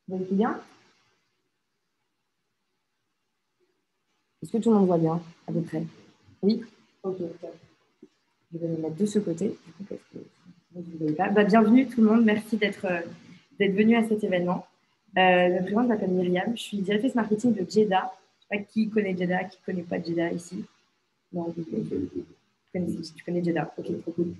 Vous voyez bien? Est-ce que tout le monde voit bien, à peu près? Oui? Ok, top. Je vais me mettre de ce côté, du coup, parce que vous ne voyez pas. Bienvenue tout le monde, merci d'être venu à cet événement. Je me présente, je m'appelle Myriam, je suis directrice marketing de Jeddah. Je ne sais pas qui connaît Jeddah, qui ne connaît pas Jeddah ici. Non, tu connais Jeddah, ok, trop cool.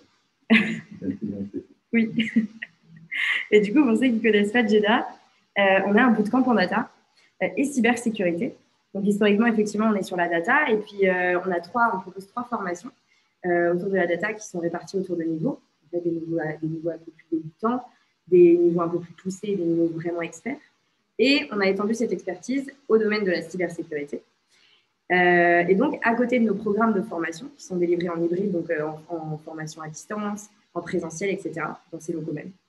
Oui. Et du coup, pour ceux qui ne connaissent pas Jeddah, on a un bootcamp en data et cybersécurité. Donc, historiquement, effectivement, on est sur la data. Et puis, on propose 3 formations autour de la data qui sont réparties autour de niveaux. En fait, des niveaux un peu plus débutants, des niveaux un peu plus poussés, des niveaux vraiment experts. Et on a étendu cette expertise au domaine de la cybersécurité. Et donc, à côté de nos programmes de formation qui sont délivrés en hybride, donc en formation à distance, en présentiel, etc., dans ces locaux même,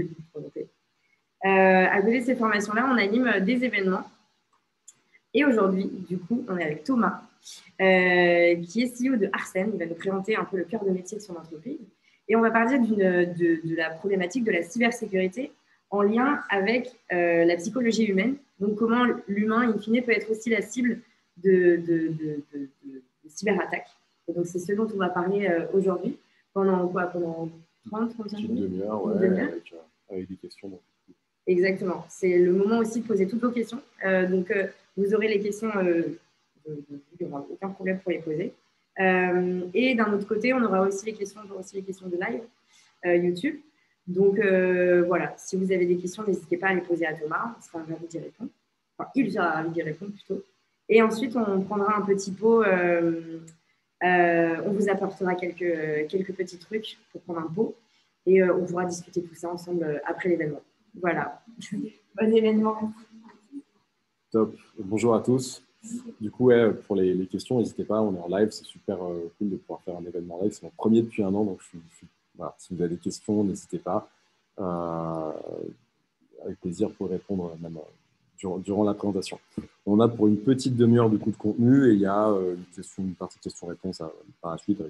à côté de ces formations-là, on anime des événements. Et aujourd'hui, du coup, on est avec Thomas, qui est CEO de Arsène. Il va nous présenter un peu le cœur de métier de son entreprise. Et on va parler de la problématique de la cybersécurité en lien avec la psychologie humaine. Donc, comment l'humain, in fine, peut être aussi la cible de cyberattaques. Et donc, c'est ce dont on va parler aujourd'hui. Pendant 30-35 minutes? Une demi-heure, ouais, avec des questions. Donc. Exactement. C'est le moment aussi de poser toutes vos questions. Vous aurez les questions, il n'y aura aucun problème pour les poser. Et d'un autre côté, on aura aussi les questions de live YouTube. Donc, voilà, si vous avez des questions, n'hésitez pas à les poser à Thomas. On sera ravi d'y répondre. Enfin, il sera ravi d'y répondre plutôt. Et ensuite, on prendra un petit pot. On vous apportera quelques petits trucs pour prendre un pot. Et on pourra discuter tout ça ensemble après l'événement. Voilà. Bon événement. Top. Bonjour à tous. Du coup, ouais, pour les questions, n'hésitez pas. On est en live. C'est super cool de pouvoir faire un événement live. C'est mon premier depuis 1 an. Donc, voilà, si vous avez des questions, n'hésitez pas. Avec plaisir pour répondre même durant la présentation. On a pour une petite demi-heure de contenu et il y a une partie questions-réponses par la suite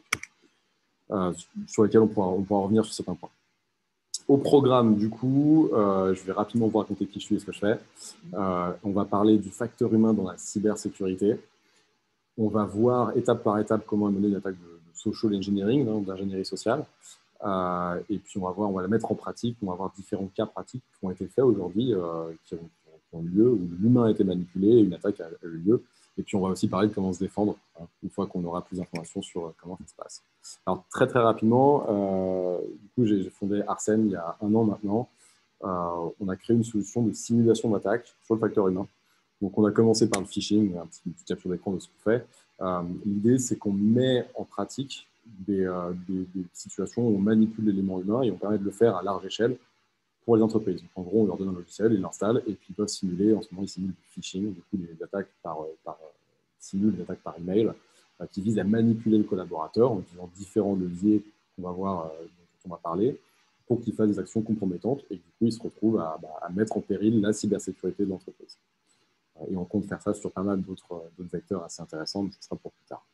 sur lesquelles on pourra revenir sur certains points. Au programme, du coup, je vais rapidement vous raconter qui je suis et ce que je fais. On va parler du facteur humain dans la cybersécurité. On va voir étape par étape comment mener une attaque de social engineering, d'ingénierie sociale. Et puis, on va la mettre en pratique. On va avoir différents cas pratiques qui ont été faits aujourd'hui, qui ont eu lieu, où l'humain a été manipulé et une attaque a eu lieu. Et puis, on va aussi parler de comment se défendre, une fois qu'on aura plus d'informations sur comment ça se passe. Alors, très, très rapidement, du coup, j'ai fondé Arsène il y a 1 an maintenant. On a créé une solution de simulation d'attaque sur le facteur humain. Donc, on a commencé par le phishing, une petite capture d'écran de ce qu'on fait. L'idée, c'est qu'on met en pratique des situations où on manipule l'élément humain et on permet de le faire à large échelle pour les entreprises. Donc, en gros, on leur donne un logiciel, ils l'installent et puis ils peuvent simuler. En ce moment, ils simulent du phishing, du coup, des attaques simulent des attaques par email qui visent à manipuler le collaborateur en utilisant différents leviers qu'on va voir, dont on va parler, pour qu'il fasse des actions compromettantes et du coup, ils se retrouvent à mettre en péril la cybersécurité de l'entreprise. Et on compte faire ça sur pas mal d'autres vecteurs assez intéressants, mais ce sera pour plus tard.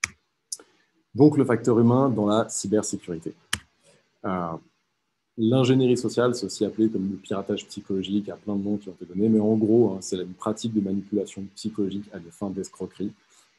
Donc, le facteur humain dans la cybersécurité. L'ingénierie sociale, c'est aussi appelé comme le piratage psychologique, il y a plein de noms qui ont été donnés, mais en gros, c'est une pratique de manipulation psychologique à des fins d'escroquerie.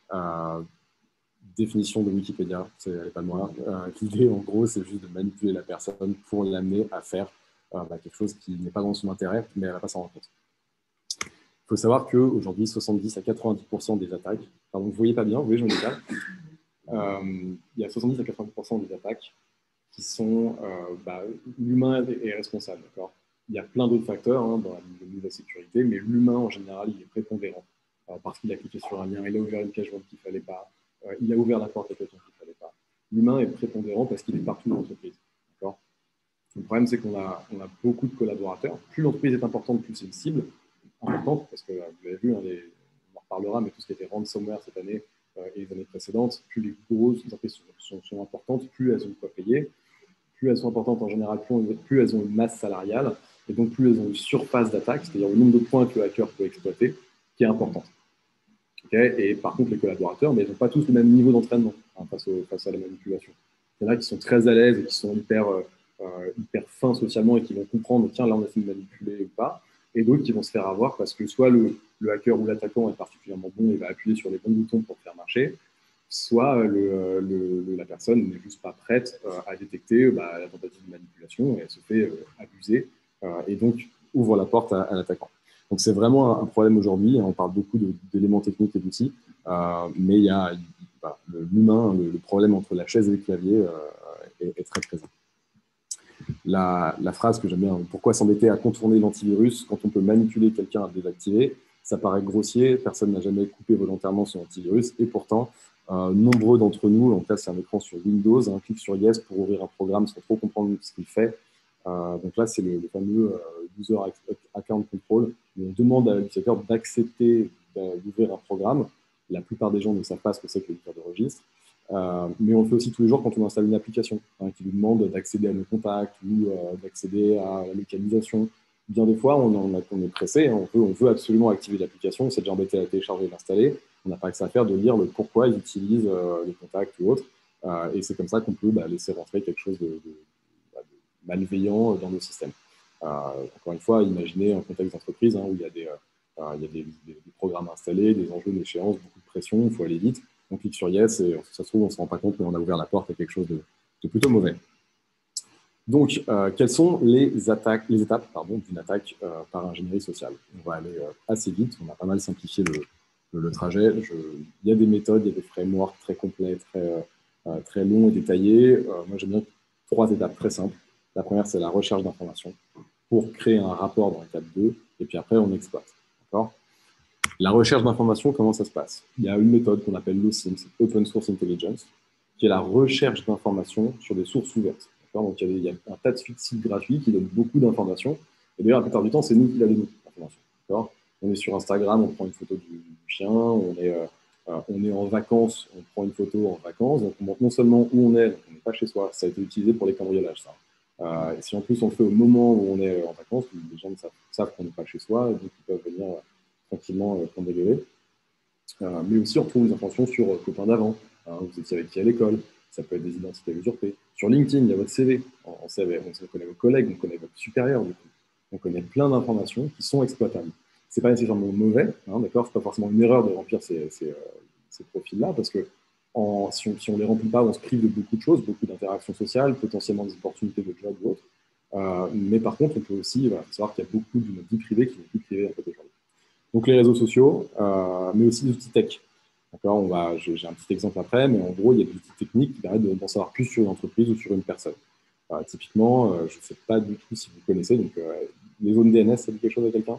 Définition de Wikipédia, elle n'est pas de moi. L'idée, en gros, c'est juste de manipuler la personne pour l'amener à faire quelque chose qui n'est pas dans son intérêt, mais elle ne va pas s'en rendre compte. Il faut savoir qu'aujourd'hui, 70 à 90% des attaques, pardon, vous ne voyez pas bien, vous voyez, je me décale. Il y a 70 à 90% des attaques qui sont l'humain est responsable, d'accord. Il y a plein d'autres facteurs dans le milieu de la sécurité, mais l'humain en général, il est prépondérant parce qu'il a cliqué sur un lien, il a ouvert une page web qu'il ne fallait pas, il a ouvert la porte à quelqu'un qu'il ne fallait pas. L'humain est prépondérant parce qu'il est partout dans l'entreprise, d'accord. Le problème, c'est qu'on a beaucoup de collaborateurs. Plus l'entreprise est importante, plus c'est une cible importante, parce que vous l'avez vu, on en reparlera, mais tout ce qui était ransomware cette année et les années précédentes, plus les grosses entreprises sont importantes, plus elles ont quoi payer. Plus elles sont importantes en général, plus elles ont une masse salariale, et donc plus elles ont une surface d'attaque, c'est-à-dire le nombre de points que le hacker peut exploiter, qui est importante. Okay, et par contre, les collaborateurs, mais ils n'ont pas tous le même niveau d'entraînement face à la manipulation. Il y en a qui sont très à l'aise et qui sont hyper fins socialement et qui vont comprendre, tiens, là, on a essayé de manipuler ou pas. et d'autres qui vont se faire avoir parce que soit le hacker ou l'attaquant est particulièrement bon et va appuyer sur les bons boutons pour faire marcher, soit la personne n'est juste pas prête à détecter la tentative de manipulation et elle se fait abuser et donc ouvre la porte à l'attaquant. Donc c'est vraiment un problème aujourd'hui. On parle beaucoup d'éléments techniques et d'outils, mais il y a l'humain, le problème entre la chaise et le clavier est très présent. La phrase que j'aime bien, pourquoi s'embêter à contourner l'antivirus quand on peut manipuler quelqu'un à le désactiver? Ça paraît grossier, personne n'a jamais coupé volontairement son antivirus, et pourtant, nombreux d'entre nous, en tout cas c'est un écran sur Windows, un clic sur Yes pour ouvrir un programme sans trop comprendre ce qu'il fait. Donc là, c'est le fameux User Account Control, où on demande à l'utilisateur d'accepter d'ouvrir un programme. La plupart des gens ne savent pas ce que c'est que l'éditeur de registre. Mais on le fait aussi tous les jours quand on installe une application qui nous demande d'accéder à nos contacts ou d'accéder à la localisation. Bien des fois, on est pressé, hein, on veut absolument activer l'application, on s'est déjà embêté à la télécharger et l'installer, on n'a pas que ça à faire de lire le pourquoi ils utilisent les contacts ou autres. Et c'est comme ça qu'on peut laisser rentrer quelque chose de malveillant dans nos systèmes. Encore une fois, imaginez un contexte d'entreprise où il y a des programmes installés, des enjeux d'échéance, beaucoup de pression, il faut aller vite. On clique sur Yes et ça se trouve, on ne se rend pas compte, mais on a ouvert la porte à quelque chose de plutôt mauvais. Donc, quelles sont les étapes d'une attaque par ingénierie sociale? On va aller assez vite, on a pas mal simplifié le trajet. Il y a des méthodes, il y a des frameworks très complets, très longs et détaillés. Moi, j'aime bien 3 étapes très simples. La première, c'est la recherche d'informations pour créer un rapport dans l'étape 2, et puis après, on exploite. D'accord ? La recherche d'informations, comment ça se passe? Il y a une méthode qu'on appelle l'OSINT, Open Source Intelligence, qui est la recherche d'informations sur des sources ouvertes. Donc, il y a un tas de sites gratuits qui donnent beaucoup d'informations. Et d'ailleurs, la plupart du temps, c'est nous qui la donnons, l'information. On est sur Instagram, on prend une photo du chien, on est en vacances, on prend une photo en vacances. Donc, on montre non seulement où on est, donc on n'est pas chez soi, ça a été utilisé pour les cambriolages, ça. Et si en plus on le fait au moment où on est en vacances, les gens savent qu'on n'est pas chez soi, donc ils peuvent venir tranquillement prendre des bébés. Mais aussi, on trouve des informations sur copains d'avant. Vous étiez avec qui à l'école? Ça peut être des identités usurpées. Sur LinkedIn, il y a votre CV. On connaît vos collègues, on connaît votre supérieur. Du coup. On connaît plein d'informations qui sont exploitables. Ce n'est pas nécessairement mauvais, d'accord? Ce n'est pas forcément une erreur de remplir ces profils-là, parce que si on ne les remplit pas, on se prive de beaucoup de choses, beaucoup d'interactions sociales, potentiellement des opportunités de job ou autre. Mais par contre, on peut aussi savoir qu'il y a beaucoup de notre vie privée qui n'est plus privée en fait, aujourd'hui. Donc les réseaux sociaux, mais aussi les outils tech. J'ai un petit exemple après, mais en gros, il y a des outils techniques qui permettent d'en savoir plus sur une entreprise ou sur une personne. Typiquement, je ne sais pas du tout si vous connaissez, donc les zones DNS, ça dit quelque chose à quelqu'un?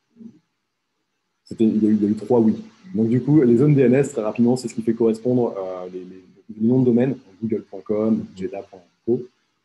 Il y a eu 3 oui. Donc du coup, les zones DNS, très rapidement, c'est ce qui fait correspondre les noms de domaine, google.com, jeda.co,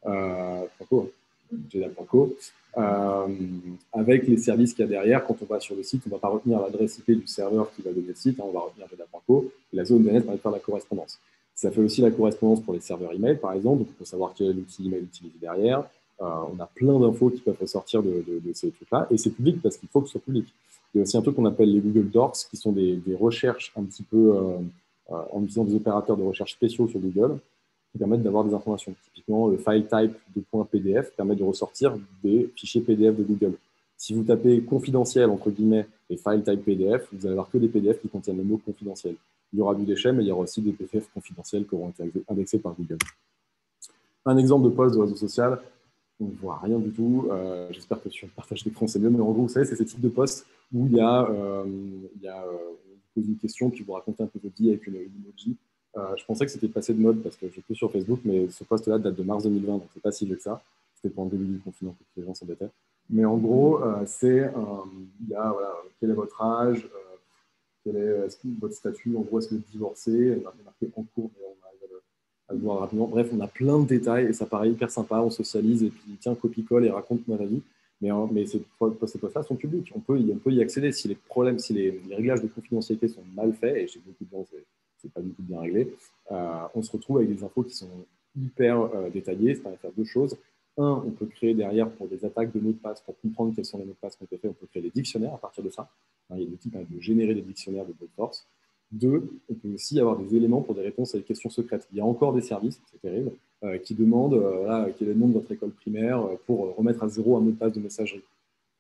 jeda.co, avec les services qu'il y a derrière. Quand on va sur le site, on ne va pas retenir l'adresse IP du serveur qui va donner le site, on va retenir jeda.co, et la zone DNS va faire la correspondance. Ça fait aussi la correspondance pour les serveurs email, par exemple, donc on peut savoir quel est l'outil email utilisé derrière. On a plein d'infos qui peuvent ressortir de ces trucs-là, et c'est public parce qu'il faut que ce soit public. Il y a aussi un truc qu'on appelle les Google Docs, qui sont des recherches un petit peu en utilisant des opérateurs de recherche spéciaux sur Google, qui permettent d'avoir des informations. Typiquement, le file type de .pdf permet de ressortir des fichiers PDF de Google. Si vous tapez confidentiel, entre guillemets, et file type PDF, vous allez avoir que des PDF qui contiennent le mot confidentiel. Il y aura du déchet, mais il y aura aussi des PDF confidentiels qui auront été indexés par Google. Un exemple de post de réseau social, on ne voit rien du tout. J'espère que sur le partage d'écran, c'est mieux. Mais en gros, vous savez, c'est ce type de post où il y a on vous pose une question, puis vous racontez un peu votre vie avec une emoji. Je pensais que c'était passé de mode parce que je suis plus sur Facebook, mais ce post-là date de mars 2020, donc c'est pas si vieux que ça. C'était pendant le début du confinement que les gens s'embêtaient. Mais en gros, il y a quel est votre âge, quel est votre statut, en gros, est-ce que vous êtes divorcé, on a marqué en cours, mais on arrive à le voir rapidement. Bref, on a plein de détails et ça paraît hyper sympa, on socialise et puis tiens, copie-colle et raconte-moi la vie. Mais ces postes-là sont publics, on peut y accéder. Si les problèmes, si les réglages de confidentialité sont mal faits, et chez beaucoup de gens, c'est pas du tout bien réglé, on se retrouve avec des infos qui sont hyper détaillées. Ça permet de faire 2 choses. On peut créer derrière pour des attaques de mots de passe, pour comprendre quels sont les mots de passe qu'on peut faire, on peut créer des dictionnaires à partir de ça. Il y a des outils de générer des dictionnaires de force. 2, on peut aussi avoir des éléments pour des réponses à des questions secrètes. Il y a encore des services, c'est terrible, qui demandent quel est le nom de votre école primaire pour remettre à zéro un mot de passe de messagerie.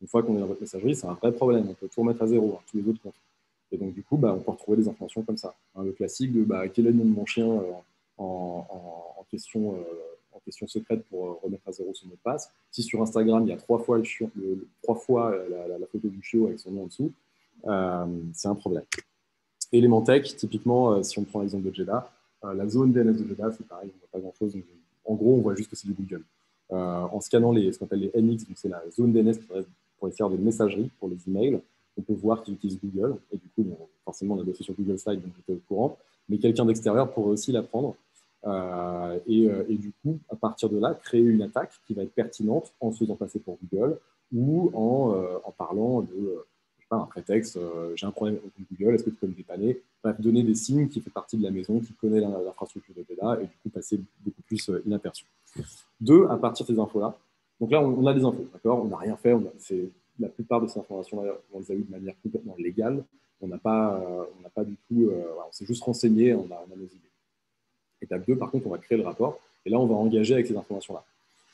Une fois qu'on est dans votre messagerie, c'est un vrai problème. On peut tout remettre à zéro, tous les autres comptes. Et donc, du coup, on peut retrouver des informations comme ça. Le classique de quel est le nom de mon chien en question secrète pour remettre à zéro son mot de passe. Si sur Instagram, il y a 3 fois, la photo du chiot avec son nom en dessous, c'est un problème. Elementech, typiquement, si on prend l'exemple de Jeddah, la zone DNS de Jeddah, c'est pareil, on ne voit pas grand-chose. En gros, on voit juste que c'est du Google. En scannant ce qu'on appelle les NX, donc c'est la zone DNS pour les faire de messagerie, pour les emails, on peut voir qu'ils utilisent Google. Et du coup, forcément, on a bossé sur Google Slide, donc j'étais au courant. Mais quelqu'un d'extérieur pourrait aussi l'apprendre. Et du coup, à partir de là, créer une attaque qui va être pertinente en se faisant passer pour Google ou en parlant de un prétexte, j'ai un problème avec Google, est-ce que tu peux me dépanner? Bref, donner des signes qui fait partie de la maison, qui connaît l'infrastructure de Beda et du coup passer beaucoup plus inaperçu. 2, à partir de ces infos-là, donc là on a des infos, d'accord? On n'a rien fait, la plupart de ces informations-là, on les a eues de manière complètement légale, on n'a pas du tout, on s'est juste renseigné, on a nos idées. Étape 2, par contre, on va créer le rapport et là on va engager avec ces informations-là.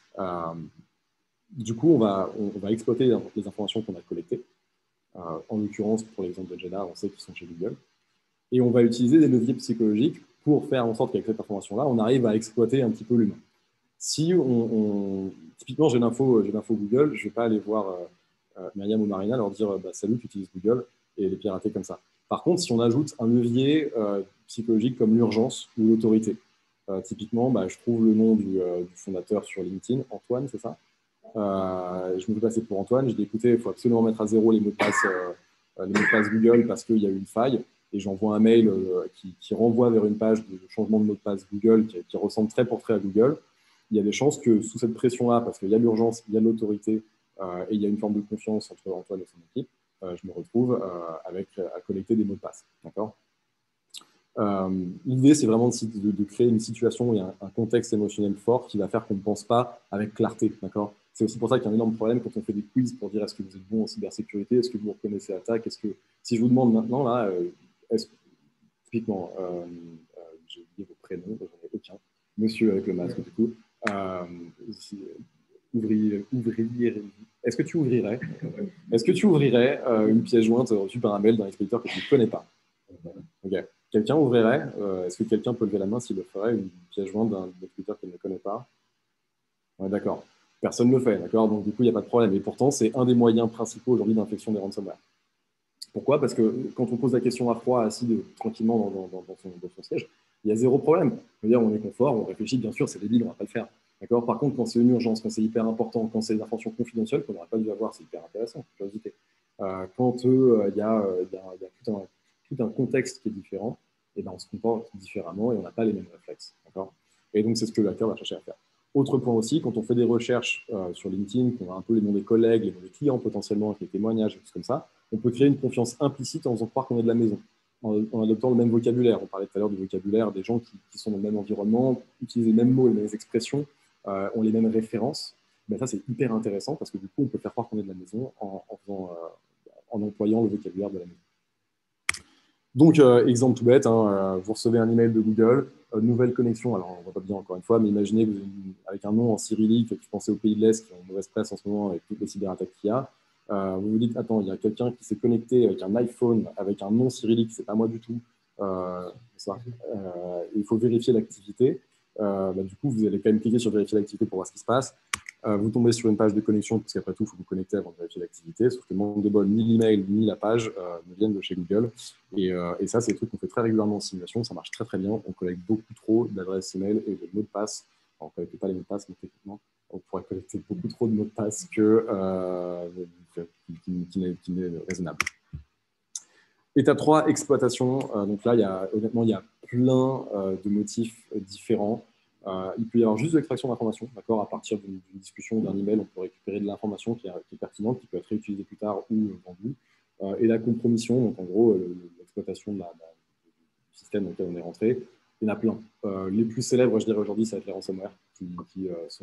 Du coup, on va exploiter les informations qu'on a collectées. En l'occurrence, pour l'exemple de Jeddah, on sait qu'ils sont chez Google. Et on va utiliser des leviers psychologiques pour faire en sorte qu'avec cette information-là, on arrive à exploiter un petit peu l'humain. Si typiquement, j'ai l'info Google, je ne vais pas aller voir Myriam ou Marina, leur dire salut, tu utilises Google, et les pirater comme ça. Par contre, si on ajoute un levier psychologique comme l'urgence ou l'autorité, typiquement, je trouve le nom du fondateur sur LinkedIn, Antoine, c'est ça? Je me fais passer pour Antoine, je dis écoutez, il faut absolument mettre à zéro les mots de passe Google parce qu'il y a eu une faille et j'envoie un mail qui renvoie vers une page de changement de mot de passe Google qui ressemble trait pour trait à Google. Il y a des chances que sous cette pression-là, parce qu'il y a l'urgence, il y a l'autorité et il y a une forme de confiance entre Antoine et son équipe, je me retrouve à collecter des mots de passe. D'accord. L'idée, c'est vraiment de créer une situation où il y a un contexte émotionnel fort qui va faire qu'on ne pense pas avec clarté. D'accord. C'est aussi pour ça qu'il y a un énorme problème quand on fait des quiz pour dire est-ce que vous êtes bon en cybersécurité, est-ce que vous reconnaissez l'attaque, si je vous demande maintenant, là, typiquement, j'ai oublié vos prénoms, j'en ai aucun, monsieur avec le masque, du coup, est-ce que tu ouvrirais une pièce jointe reçue par un mail d'un expéditeur que tu ne connais pas? Ok. Quelqu'un ouvrirait, est-ce que quelqu'un peut lever la main s'il le ferait, une pièce jointe d'un expéditeur qu'il ne connaît pas? Ouais, d'accord. Personne ne le fait, d'accord? Donc, du coup, il n'y a pas de problème. Et pourtant, c'est un des moyens principaux aujourd'hui d'infection des ransomware. Pourquoi? Parce que quand on pose la question à froid, assis tranquillement dans son siège, il y a zéro problème. Je veux dire, on est confort, on réfléchit, bien sûr, c'est débile, on ne va pas le faire. D'accord. Par contre, quand c'est une urgence, quand c'est hyper important, quand c'est des informations confidentielles qu'on n'aurait pas dû avoir, c'est hyper intéressant, curiosité. Quand il y a tout un contexte qui est différent, et on se comporte différemment et on n'a pas les mêmes réflexes. D'accord. Et donc, c'est ce que le hacker va chercher à faire. Autre point aussi, quand on fait des recherches sur LinkedIn, qu'on a un peu les noms des collègues, les noms des clients potentiellement, avec les témoignages, des choses comme ça, on peut créer une confiance implicite en faisant croire qu'on est de la maison, en adoptant le même vocabulaire. On parlait tout à l'heure du vocabulaire des gens qui sont dans le même environnement, utilisent les mêmes mots, les mêmes expressions, ont les mêmes références. Ça, c'est hyper intéressant parce que du coup, on peut faire croire qu'on est de la maison en employant le vocabulaire de la maison. Donc, exemple tout bête, vous recevez un email de Google, nouvelle connexion, alors on ne voit pas bien encore une fois, mais imaginez que vous avez avec un nom en cyrillique, vous pensez aux pays de l'Est qui ont une mauvaise presse en ce moment avec toutes les cyberattaques qu'il y a, vous vous dites, attends, il y a quelqu'un qui s'est connecté avec un iPhone, avec un nom cyrillique, c'est pas moi du tout, il faut vérifier l'activité. Du coup, vous allez quand même cliquer sur vérifier l'activité pour voir ce qui se passe. Vous tombez sur une page de connexion, parce qu'après tout, il faut vous connecter avant de vérifier l'activité, sauf que manque de bol, ni l'email, ni la page ne viennent de chez Google. Et ça, c'est des trucs qu'on fait très régulièrement en simulation, ça marche très très bien. On collecte beaucoup trop d'adresses email et de mots de passe. Alors, on ne collecte pas les mots de passe, mais techniquement, on pourrait collecter beaucoup trop de mots de passe qui n'est raisonnable. Étape 3, exploitation. Donc là, honnêtement, il y a plein de motifs différents. Il peut y avoir juste de l'extraction d'informations, d'accord. À partir d'une discussion, d'un email, on peut récupérer de l'information qui est pertinente, qui peut être réutilisée plus tard ou vendue. Et la compromission, donc en gros, l'exploitation du système dans lequel on est rentré. Il y en a plein. Les plus célèbres, je dirais aujourd'hui, ça va être les ransomware, qui sont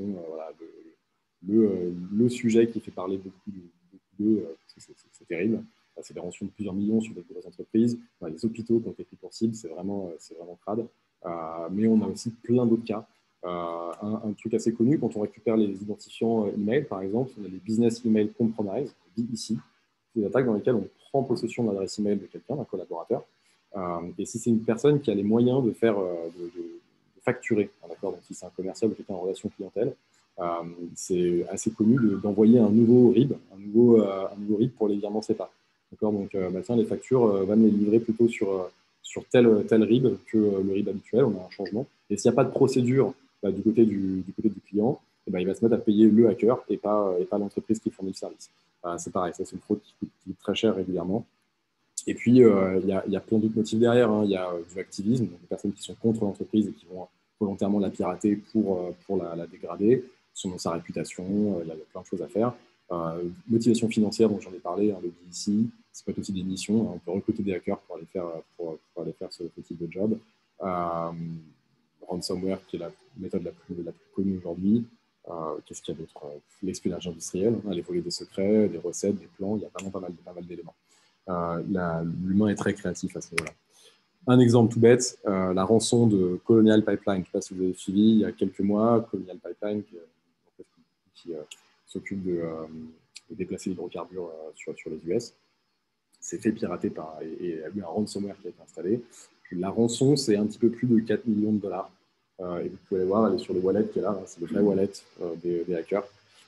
le sujet qui fait parler beaucoup d'eux, parce que c'est terrible. C'est des rançons de plusieurs millions sur des grosses entreprises. Les hôpitaux qui ont été pris pour cible, c'est vraiment crade. Mais on a aussi plein d'autres cas. Un truc assez connu, quand on récupère les identifiants email, par exemple, on a les business email compromise, BEC, c'est des attaques dans lesquelles on prend possession de l'adresse email de quelqu'un, d'un collaborateur. Et si c'est une personne qui a les moyens de faire, de facturer, d'accord, donc si c'est un commercial ou quelqu'un en relation clientèle, c'est assez connu d'envoyer un nouveau RIB, un nouveau RIB pour les virements SEPA. D'accord, donc tiens, les factures, va me les livrer plutôt sur tel RIB que le RIB habituel, on a un changement. Et s'il n'y a pas de procédure du côté du client, il va se mettre à payer le hacker et pas l'entreprise qui fournit le service. C'est pareil, ça c'est une fraude qui coûte très cher régulièrement. Et puis, il y a plein d'autres motifs derrière. Il y a du activisme, donc des personnes qui sont contre l'entreprise et qui vont volontairement la pirater pour la dégrader, selon sa réputation. Il y a plein de choses à faire. Motivation financière, dont j'en ai parlé, le BEC, ça peut être aussi des missions. On peut recruter des hackers pour aller faire ce type de job. Ransomware, qui est la méthode la plus connue aujourd'hui. Qu'est-ce qu'il y a d'autre? L'espionnage industriel, aller voler des secrets, des recettes, des plans. Il y a vraiment pas mal d'éléments. L'humain est très créatif à ce niveau-là. Un exemple tout bête, la rançon de Colonial Pipeline. Je ne sais pas si vous avez suivi il y a quelques mois, Colonial Pipeline qui s'occupe de déplacer l'hydrocarbure sur les US, s'est fait pirater et a eu un ransomware qui a été installé. La rançon, c'est un petit peu plus de 4 millions de dollars. Et vous pouvez voir, elle est sur le wallet qui est là, c'est le vrai wallet des hackers.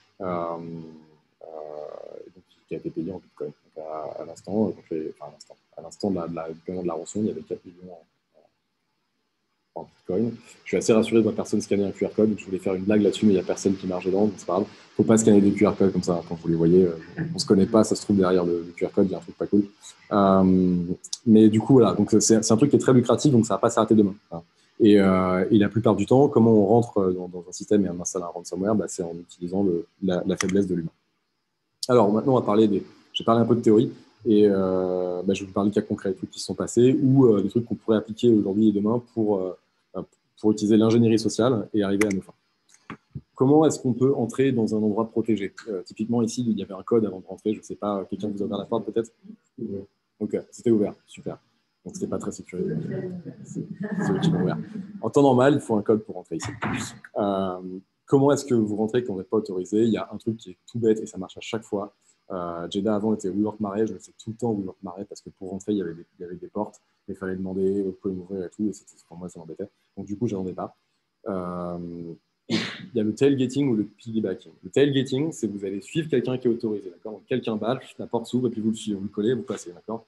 Qui a été payé en Bitcoin. Donc à l'instant, à l'instant du paiement de la rançon, il y avait 4 millions en Bitcoin. Je suis assez rassuré de voir personne scanner un QR code. Je voulais faire une blague là-dessus, mais il n'y a personne qui marche dedans, donc c'est pas grave. Il ne faut pas scanner des QR codes comme ça quand vous les voyez. On ne se connaît pas, ça se trouve derrière le QR code, il y a un truc pas cool. Mais du coup, voilà, donc c'est un truc qui est très lucratif, donc ça ne va pas s'arrêter demain. Et la plupart du temps, comment on rentre dans un système et on installe un ransomware, c'est en utilisant la faiblesse de l'humain. Alors maintenant, j'ai parlé un peu de théorie et je vais vous parler de cas concrets, des trucs qui se sont passés ou des trucs qu'on pourrait appliquer aujourd'hui et demain pour utiliser l'ingénierie sociale et arriver à nos fins. Comment est-ce qu'on peut entrer dans un endroit protégé? Typiquement, ici, il y avait un code avant de rentrer. Je ne sais pas, quelqu'un vous a ouvert la porte peut-être? Ok, c'était ouvert, super. Donc, ce n'était pas très sécurisé. C'est eux qui l'ont ouvert. En temps normal, il faut un code pour rentrer ici. Comment est-ce que vous rentrez quand vous n'êtes pas autorisé? Il y a un truc qui est tout bête et ça marche à chaque fois. Jeddah avant était WeWork Marais, je le fais tout le temps WeWork Marais parce que pour rentrer, il y avait des portes, il fallait demander, vous pouvez m'ouvrir et tout, et pour moi, ça m'embêtait. Donc du coup, je n'en ai pas. Il y a le tailgating ou le piggybacking. Le tailgating, c'est que vous allez suivre quelqu'un qui est autorisé, d'accord? Donc quelqu'un bâche, la porte s'ouvre et puis vous le suivez, vous le collez, vous passez, d'accord?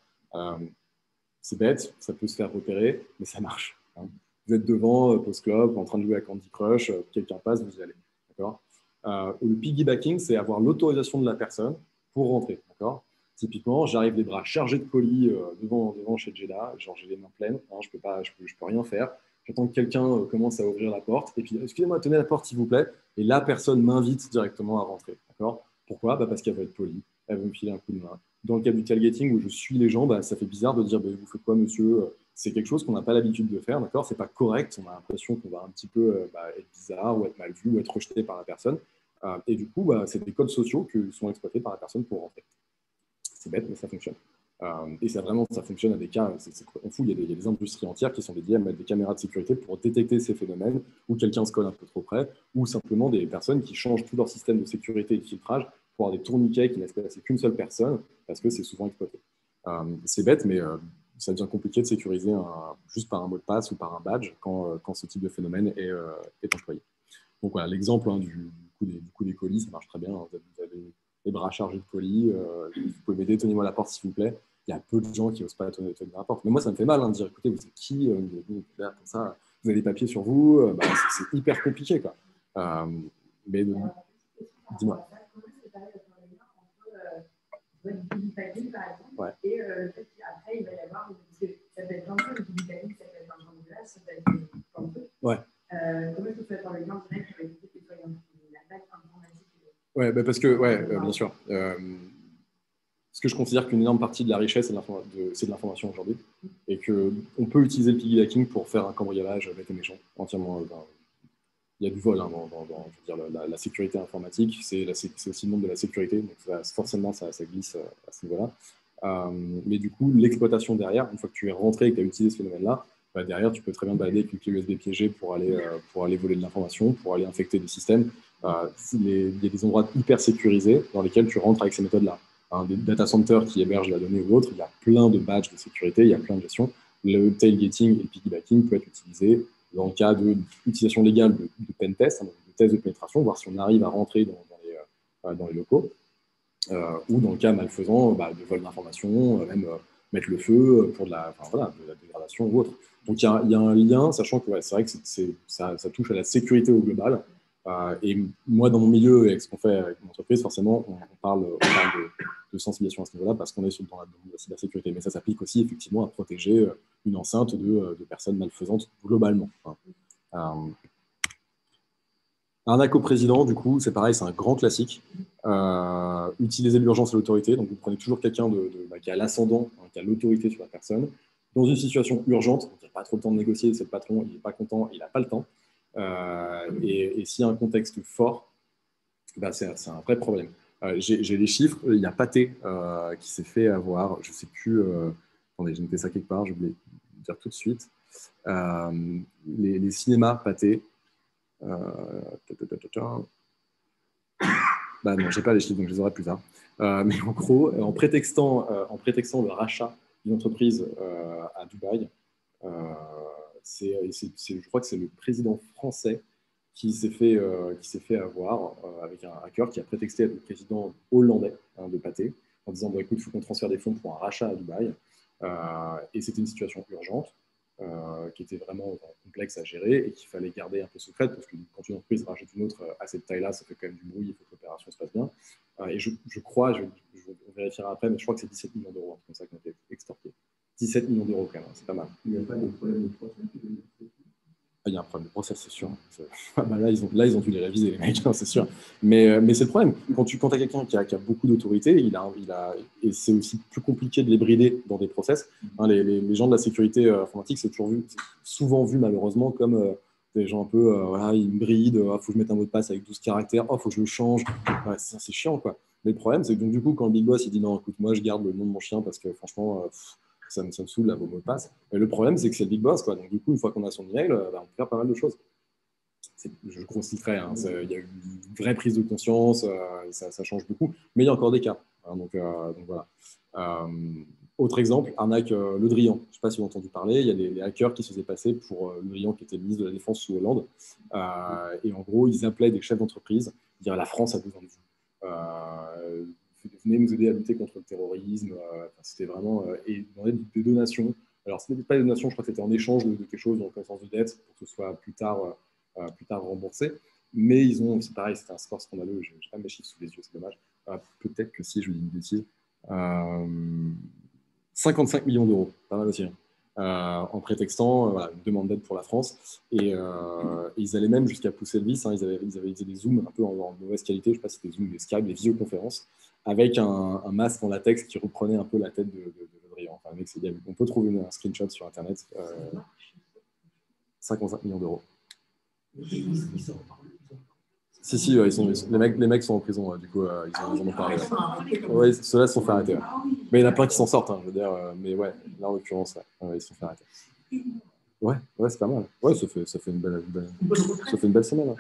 C'est bête, ça peut se faire repérer, mais ça marche. Hein. Vous êtes devant Post Club, en train de jouer à Candy Crush, quelqu'un passe, vous y allez, d'accord? Le piggybacking, c'est avoir l'autorisation de la personne pour rentrer, d'accord? Typiquement, j'arrive les bras chargés de colis devant chez Jeddah, genre j'ai les mains pleines, hein, je peux rien faire. J'attends que quelqu'un commence à ouvrir la porte, et puis excusez-moi, tenez la porte s'il vous plaît, et la personne m'invite directement à rentrer, d'accord? Pourquoi? Parce qu'elle va être polie, elle va me filer un coup de main. Dans le cas du tailgating où je suis les gens, ça fait bizarre de dire vous faites quoi, monsieur? C'est quelque chose qu'on n'a pas l'habitude de faire, d'accord? C'est pas correct, on a l'impression qu'on va un petit peu être bizarre ou être mal vu ou être rejeté par la personne. Et du coup, c'est des codes sociaux qui sont exploités par la personne pour rentrer. C'est bête, mais ça fonctionne. Et ça fonctionne à des cas, on fout, il y a des industries entières qui sont dédiées à mettre des caméras de sécurité pour détecter ces phénomènes, où quelqu'un se colle un peu trop près, ou simplement des personnes qui changent tout leur système de sécurité et de filtrage pour avoir des tourniquets qui ne laissent passer qu'une seule personne, parce que c'est souvent exploité. C'est bête, mais ça devient compliqué de sécuriser juste par un mot de passe ou par un badge quand ce type de phénomène est employé. Donc voilà, l'exemple du coup des colis, ça marche très bien. Vous avez les bras chargés de colis, vous pouvez m'aider, tenez-moi la porte s'il vous plaît. Il y a peu de gens qui n'osent pas tenir la porte. Mais moi, ça me fait mal de dire, écoutez, vous êtes qui, comme ça, vous avez des papiers sur vous, c'est hyper compliqué, quoi. Mais dis-moi. Ouais. Et le fait qu'après, il va y avoir, parce que ça peut être plein de choses, du mécanique, ça peut être un champ de glace, ça peut être plein de trucs. Ouais. Comment est-ce que tu vas faire l'exemple direct avec l'attaque informatique? Ouais, parce que, bien sûr. Parce que je considère qu'une énorme partie de la richesse, c'est de l'information aujourd'hui. Et qu'on peut utiliser le piggybacking pour faire un cambriolage bête et méchant, entièrement. Il y a du vol je veux dire, la sécurité informatique, c'est aussi le monde de la sécurité, donc forcément ça glisse à ce niveau-là. Mais du coup, l'exploitation derrière, une fois que tu es rentré et que tu as utilisé ce phénomène-là, bah, derrière, tu peux très bien te balader avec une clé USB piégée pour aller voler de l'information, pour aller infecter des systèmes. Il y a des endroits hyper sécurisés dans lesquels tu rentres avec ces méthodes-là. Des data centers qui hébergent la donnée ou autre, il y a plein de badges de sécurité, il y a plein de gestion. Le tailgating et le piggybacking peut être utilisé dans le cas d'utilisation légale de pen test, de test de pénétration, voir si on arrive à rentrer dans les locaux, ou dans le cas malfaisant, de vol d'informations, même mettre le feu pour de la dégradation ou autre. Donc il y a un lien, sachant que c'est vrai que ça touche à la sécurité au global. Et moi, dans mon milieu, avec ce qu'on fait avec mon entreprise, forcément, on parle de sensibilisation à ce niveau-là parce qu'on est dans la cybersécurité. Mais ça s'applique aussi effectivement à protéger une enceinte de personnes malfaisantes globalement. Arnaque au président, du coup, c'est pareil, c'est un grand classique. Utiliser l'urgence et l'autorité. Donc, vous prenez toujours quelqu'un qui a l'ascendant, qui a l'autorité sur la personne, dans une situation urgente, donc il n'y a pas trop le temps de négocier, c'est le patron, il n'est pas content, il n'a pas le temps. Et s'il y a un contexte fort, c'est un vrai problème. J'ai les chiffres, il y a Pathé qui s'est fait avoir, je ne sais plus, attendez, j'ai noté ça quelque part, je vais le dire tout de suite. Les cinémas Pathé, non, j'ai pas les chiffres, donc je les aurai plus tard. Mais en gros, en prétextant le rachat d'une entreprise à Dubaï, je crois que c'est le président français qui s'est fait avoir avec un hacker qui a prétexté être le président hollandais de Pathé en disant écoute, il faut qu'on transfère des fonds pour un rachat à Dubaï. Et c'était une situation urgente. Qui était vraiment complexe à gérer et qu'il fallait garder un peu secrète parce que quand une entreprise rachète une autre à cette taille-là, ça fait quand même du bruit, il faut que l'opération se passe bien. Et je crois, on vérifiera après, mais je crois que c'est 17 millions d'euros, comme ça, qui ont été extorqués. 17 millions d'euros quand même, c'est pas mal. Il n'y a pas de problème de procès. Il y a un problème de procès, c'est sûr. Là, ils ont dû les réviser, les mecs, c'est sûr. Mais c'est le problème. Quand tu as quelqu'un qui a beaucoup d'autorité, et c'est aussi plus compliqué de les brider dans des process. Les gens de la sécurité informatique, c'est souvent vu malheureusement comme des gens un peu, ils me brident, faut que je mette un mot de passe avec 12 caractères, faut que je le change. C'est chiant, quoi. Mais le problème, c'est que donc, du coup, quand le big boss il dit non, écoute, moi je garde le nom de mon chien parce que franchement, ça me saoule là, vos mots de passe. Mais le problème, c'est que c'est le big boss, quoi. Donc, du coup, une fois qu'on a son email, on peut faire pas mal de choses. Je grossifierai, il y a une vraie prise de conscience, ça change beaucoup, mais il y a encore des cas. Donc voilà. Autre exemple, arnaque Le Drian. Je ne sais pas si vous avez entendu parler, il y a des hackers qui se faisaient passer pour Le Drian, qui était le ministre de la Défense sous Hollande. Et en gros, ils appelaient des chefs d'entreprise, dire la France a besoin de vous. Venez nous aider à lutter contre le terrorisme. C'était vraiment. Et demander des donations. Alors, ce n'était pas des donations, je crois que c'était en échange de quelque chose, en connaissance de dette, pour que ce soit plus tard remboursé. Mais c'est pareil, c'était un score scandaleux. Je n'ai pas mes chiffres sous les yeux, c'est dommage. Peut-être que si je vous dis une bêtise. 55 millions d'euros, pas mal aussi. En prétextant une demande d'aide pour la France. Et ils allaient même jusqu'à pousser le vice. Ils avaient utilisé des zooms un peu en mauvaise qualité, je ne sais pas si c'était Zoom, des Skype, des visioconférences, avec un masque en latex qui reprenait un peu la tête de Drian. Enfin, on peut trouver un screenshot sur Internet. 55 millions d'euros. Si, les mecs sont en prison, du coup, ils en ont parlé. Ouais, ceux-là se sont fait arrêter. Ouais. Mais il y en a plein qui s'en sortent, je veux dire. Mais ouais, là, en l'occurrence, ils se sont fait arrêter. Ouais, c'est pas mal. Ouais, ça fait une belle semaine.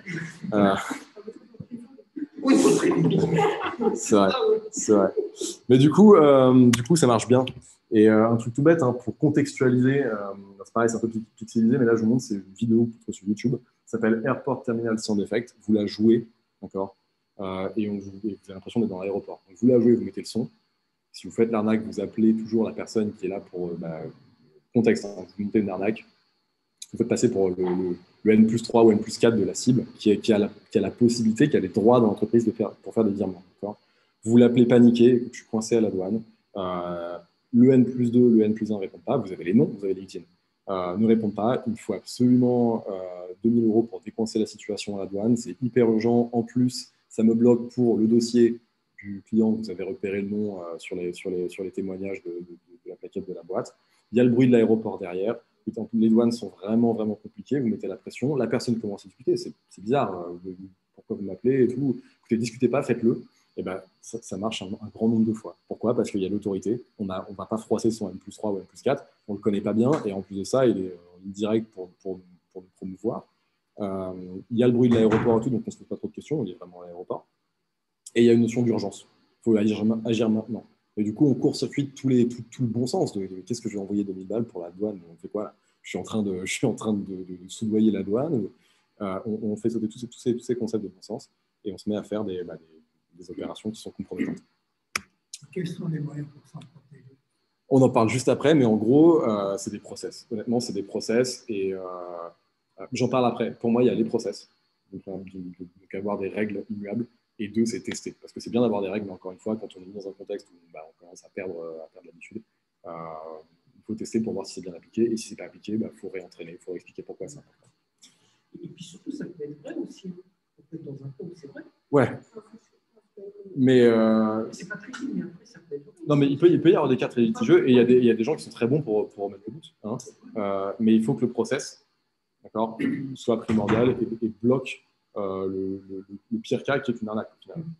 C'est vrai. Mais du coup, ça marche bien. Et un truc tout bête, pour contextualiser, c'est pareil, c'est un peu pixelisé, mais là, je vous montre, c'est une vidéo sur YouTube. Ça s'appelle Airport Terminal Sound Effect. Vous la jouez, d'accord, et vous avez l'impression d'être dans l'aéroport. Donc, vous la jouez, vous mettez le son. Si vous faites l'arnaque, vous appelez toujours la personne qui est là pour contexte. Vous montez une arnaque. Vous faites passer pour le N+3 ou N+4 de la cible qui a la possibilité, qui a les droits dans l'entreprise pour faire des virements. Vous l'appelez paniqué, je suis coincé à la douane. Le N+2, le N+1 ne répond pas. Vous avez les noms, vous avez les LinkedIn. Ne répondent pas. Il faut absolument 2000 € pour décoincer la situation à la douane. C'est hyper urgent. En plus, ça me bloque pour le dossier du client. Vous avez repéré le nom sur les témoignages de la plaquette de la boîte. Il y a le bruit de l'aéroport derrière. Les douanes sont vraiment, vraiment compliquées. Vous mettez la pression. La personne commence à discuter. C'est bizarre. Pourquoi vous m'appelez et tout. Écoutez, discutez pas, faites-le. et ben, ça marche un grand nombre de fois. Pourquoi? Parce qu'il y a l'autorité. On ne va pas froisser son N+3 ou N+4. On ne le connaît pas bien. Et en plus de ça, il est direct pour nous promouvoir. Il y a le bruit de l'aéroport et tout, donc on ne se pose pas trop de questions. Il est vraiment à l'aéroport. Et il y a une notion d'urgence. Il faut agir maintenant. Et du coup, on court-circuite tout le bon sens de qu'est-ce que je vais envoyer 2000 balles pour la douane? On fait quoi là? Je suis en train de soudoyer la douane. On fait sauter tous ces concepts de bon sens et on se met à faire des opérations qui sont compromettantes. Quels sont les moyens pour s'en protéger? On en parle juste après, mais en gros, c'est des process. Honnêtement, c'est des process et j'en parle après. Pour moi, il y a les process. Donc avoir des règles immuables. Et deux, c'est tester. Parce que c'est bien d'avoir des règles, mais encore une fois, quand on est dans un contexte où on commence à perdre l'habitude, il faut tester pour voir si c'est bien appliqué. Et si ce n'est pas appliqué, il faut réentraîner, il faut expliquer pourquoi c'est important. Et puis surtout, ça peut être vrai aussi. Ça peut être dans un cas où c'est vrai. Ouais. Mais c'est pas très mais après, ça peut être vrai. Non, mais il peut y avoir des cas très litigieux et il y a des gens qui sont très bons pour remettre le doute. Hein. Mais il faut que le process, d'accord, soit primordial et bloque le pire cas qui est une arnaque au final.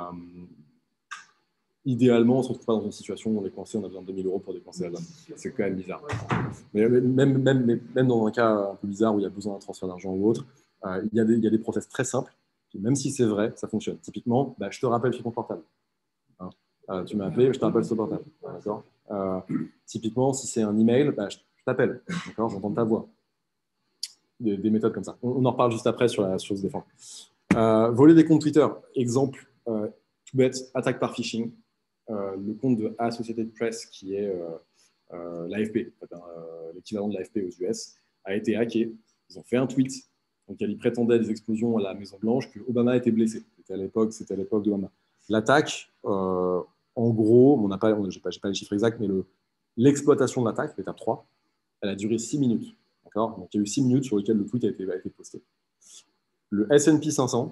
Idéalement, on ne se retrouve pas dans une situation où on est coincé, on a besoin de 2000 € pour dépenser la donne. C'est quand même bizarre. Mais même dans un cas un peu bizarre où il y a besoin d'un transfert d'argent ou autre, il y a des process très simples qui, même si c'est vrai, ça fonctionne. Typiquement, je te rappelle sur ton portable. Hein. Tu m'as appelé, je te rappelle sur ton portable. D'accord. Typiquement, si c'est un email, je t'appelle. D'accord. J'entends ta voix. Des méthodes comme ça. On en reparle juste après sur se défendre. Voler des comptes Twitter. Exemple tout bête, attaque par phishing. Le compte de Associated Press, qui est l'AFP, l'équivalent de l'AFP aux US, a été hacké. Ils ont fait un tweet dans lequel ils prétendaient des explosions à la Maison-Blanche, que Obama était blessé. C'était à l'époque d'Obama. L'attaque, en gros, je n'ai pas les chiffres exacts, mais l'exploitation de l'attaque, l'étape 3, elle a duré 6 minutes. Donc, il y a eu 6 minutes sur lesquelles le tweet a été posté. Le S&P 500,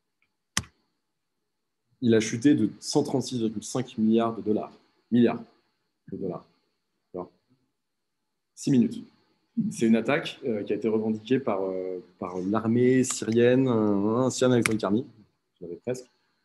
il a chuté de 136,5 milliards de dollars. 6 minutes. C'est une attaque qui a été revendiquée par l'armée syrienne, Syrian Electronic Army, je l'avais presque.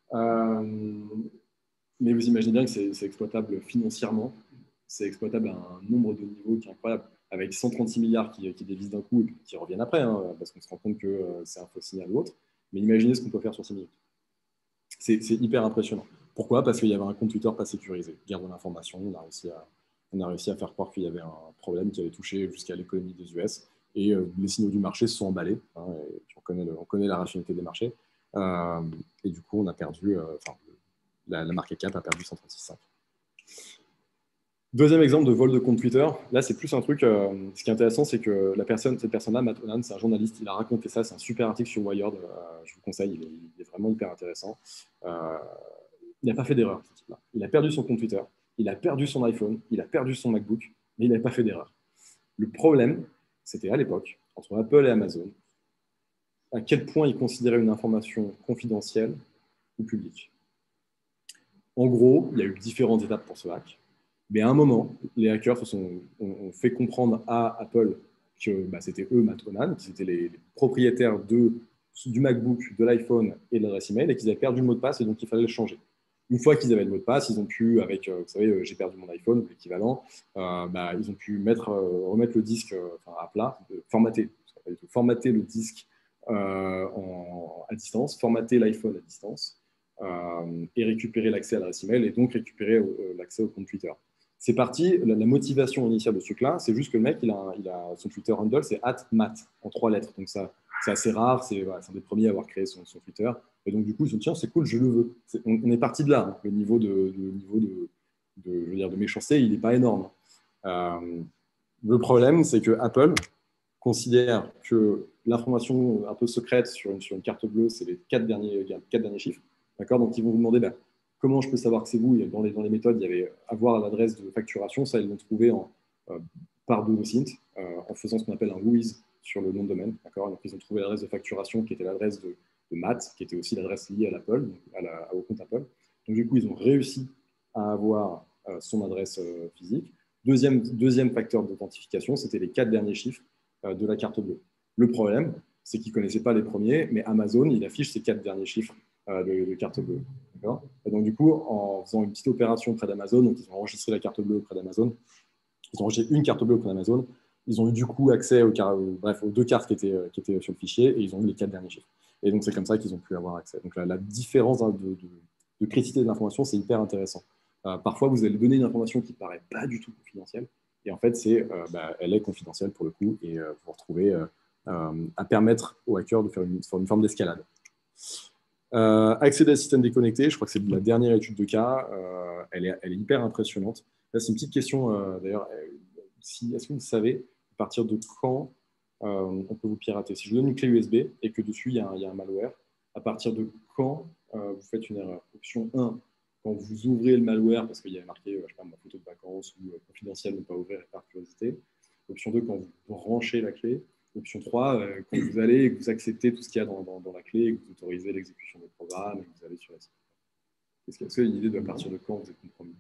Mais vous imaginez bien que c'est exploitable financièrement, c'est exploitable à un nombre de niveaux qui est incroyable, avec 136 milliards qui dévisent d'un coup et qui reviennent après, parce qu'on se rend compte que c'est un faux signal ou autre. Mais imaginez ce qu'on peut faire sur 6 minutes. C'est hyper impressionnant. Pourquoi? Parce qu'il y avait un compte Twitter pas sécurisé. Guerre de l'information, on a réussi à faire croire qu'il y avait un problème qui avait touché jusqu'à l'économie des US. Et les signaux du marché se sont emballés. Hein, on connaît la rationalité des marchés. Et du coup, on a perdu, la market cap a perdu 136,5. Deuxième exemple de vol de compte Twitter. Là, c'est plus un truc. Ce qui est intéressant, c'est que cette personne-là, Matt Onan, c'est un journaliste. Il a raconté ça. C'est un super article sur Wired. Je vous conseille. Il est vraiment hyper intéressant. Il n'a pas fait d'erreur, ce type-là. Il a perdu son compte Twitter. Il a perdu son iPhone. Il a perdu son MacBook. Mais il n'a pas fait d'erreur. Le problème, c'était à l'époque, entre Apple et Amazon, à quel point ils considéraient une information confidentielle ou publique. En gros, il y a eu différentes étapes pour ce hack. Mais à un moment, les hackers ont fait comprendre à Apple que c'était eux, Matt Onan, qui étaient les propriétaires du MacBook, de l'iPhone et de l'adresse email, et qu'ils avaient perdu le mot de passe et donc il fallait le changer. Une fois qu'ils avaient le mot de passe, ils ont pu, avec, vous savez, j'ai perdu mon iPhone, ou l'équivalent, ils ont pu remettre le disque à plat, formater le disque à distance, formater l'iPhone à distance, et récupérer l'accès à l'adresse email et donc récupérer l'accès au compte Twitter. C'est parti, la motivation initiale de ce truc-là, c'est juste que le mec, il a son Twitter handle, c'est @matt, en 3 lettres. Donc ça, c'est assez rare, c'est un des premiers à avoir créé son Twitter. Et donc du coup, ils se disent, tiens, c'est cool, je le veux. On est parti de là. Hein. Le niveau de méchanceté, il n'est pas énorme. Le problème, c'est que Apple considère que l'information un peu secrète sur une carte bleue, c'est les 4 derniers chiffres. D'accord. Donc ils vont vous demander comment je peux savoir que c'est vous. Dans les méthodes, il y avait avoir l'adresse de facturation. Ça, ils l'ont trouvé par DonoSint, en faisant ce qu'on appelle un whois sur le nom de domaine. D'accord. Donc ils ont trouvé l'adresse de facturation qui était l'adresse de Matt, qui était aussi l'adresse liée à l'Apple, au compte Apple. Donc du coup, ils ont réussi à avoir son adresse physique. Deuxième facteur d'authentification, c'était les 4 derniers chiffres de la carte bleue. Le problème, c'est qu'ils ne connaissaient pas les premiers, mais Amazon, il affiche ces 4 derniers chiffres de carte bleue. Et donc, du coup, en faisant une petite opération auprès d'Amazon, donc ils ont enregistré la carte bleue auprès d'Amazon, ils ont enregistré une carte bleue auprès d'Amazon, ils ont eu du coup accès aux 2 cartes qui étaient sur le fichier et ils ont eu les 4 derniers chiffres. Et donc, c'est comme ça qu'ils ont pu avoir accès. Donc, la différence de criticité de l'information, c'est hyper intéressant. Parfois, vous allez donner une information qui ne paraît pas du tout confidentielle. Et en fait, elle est confidentielle pour le coup. Et vous vous retrouvez à permettre aux hackers de faire une forme d'escalade. Accéder à un système déconnecté, je crois que c'est la dernière étude de cas. Elle est hyper impressionnante. Là, c'est une petite question, d'ailleurs. Est-ce que vous savez à partir de quand on peut vous pirater? Si je vous donne une clé USB et que dessus, il y a un malware, à partir de quand vous faites une erreur? Option 1, quand vous ouvrez le malware, parce qu'il y a marqué, je sais pas, ma photo de vacances ou confidentiel, ne pas ouvrir et par curiosité. Option 2, quand vous branchez la clé. Option 3, quand vous allez et que vous acceptez tout ce qu'il y a dans la clé et que vous autorisez l'exécution des programmes et que vous allez sur la site. Est-ce qu'il y a une idée de à partir de quand vous êtes compromis?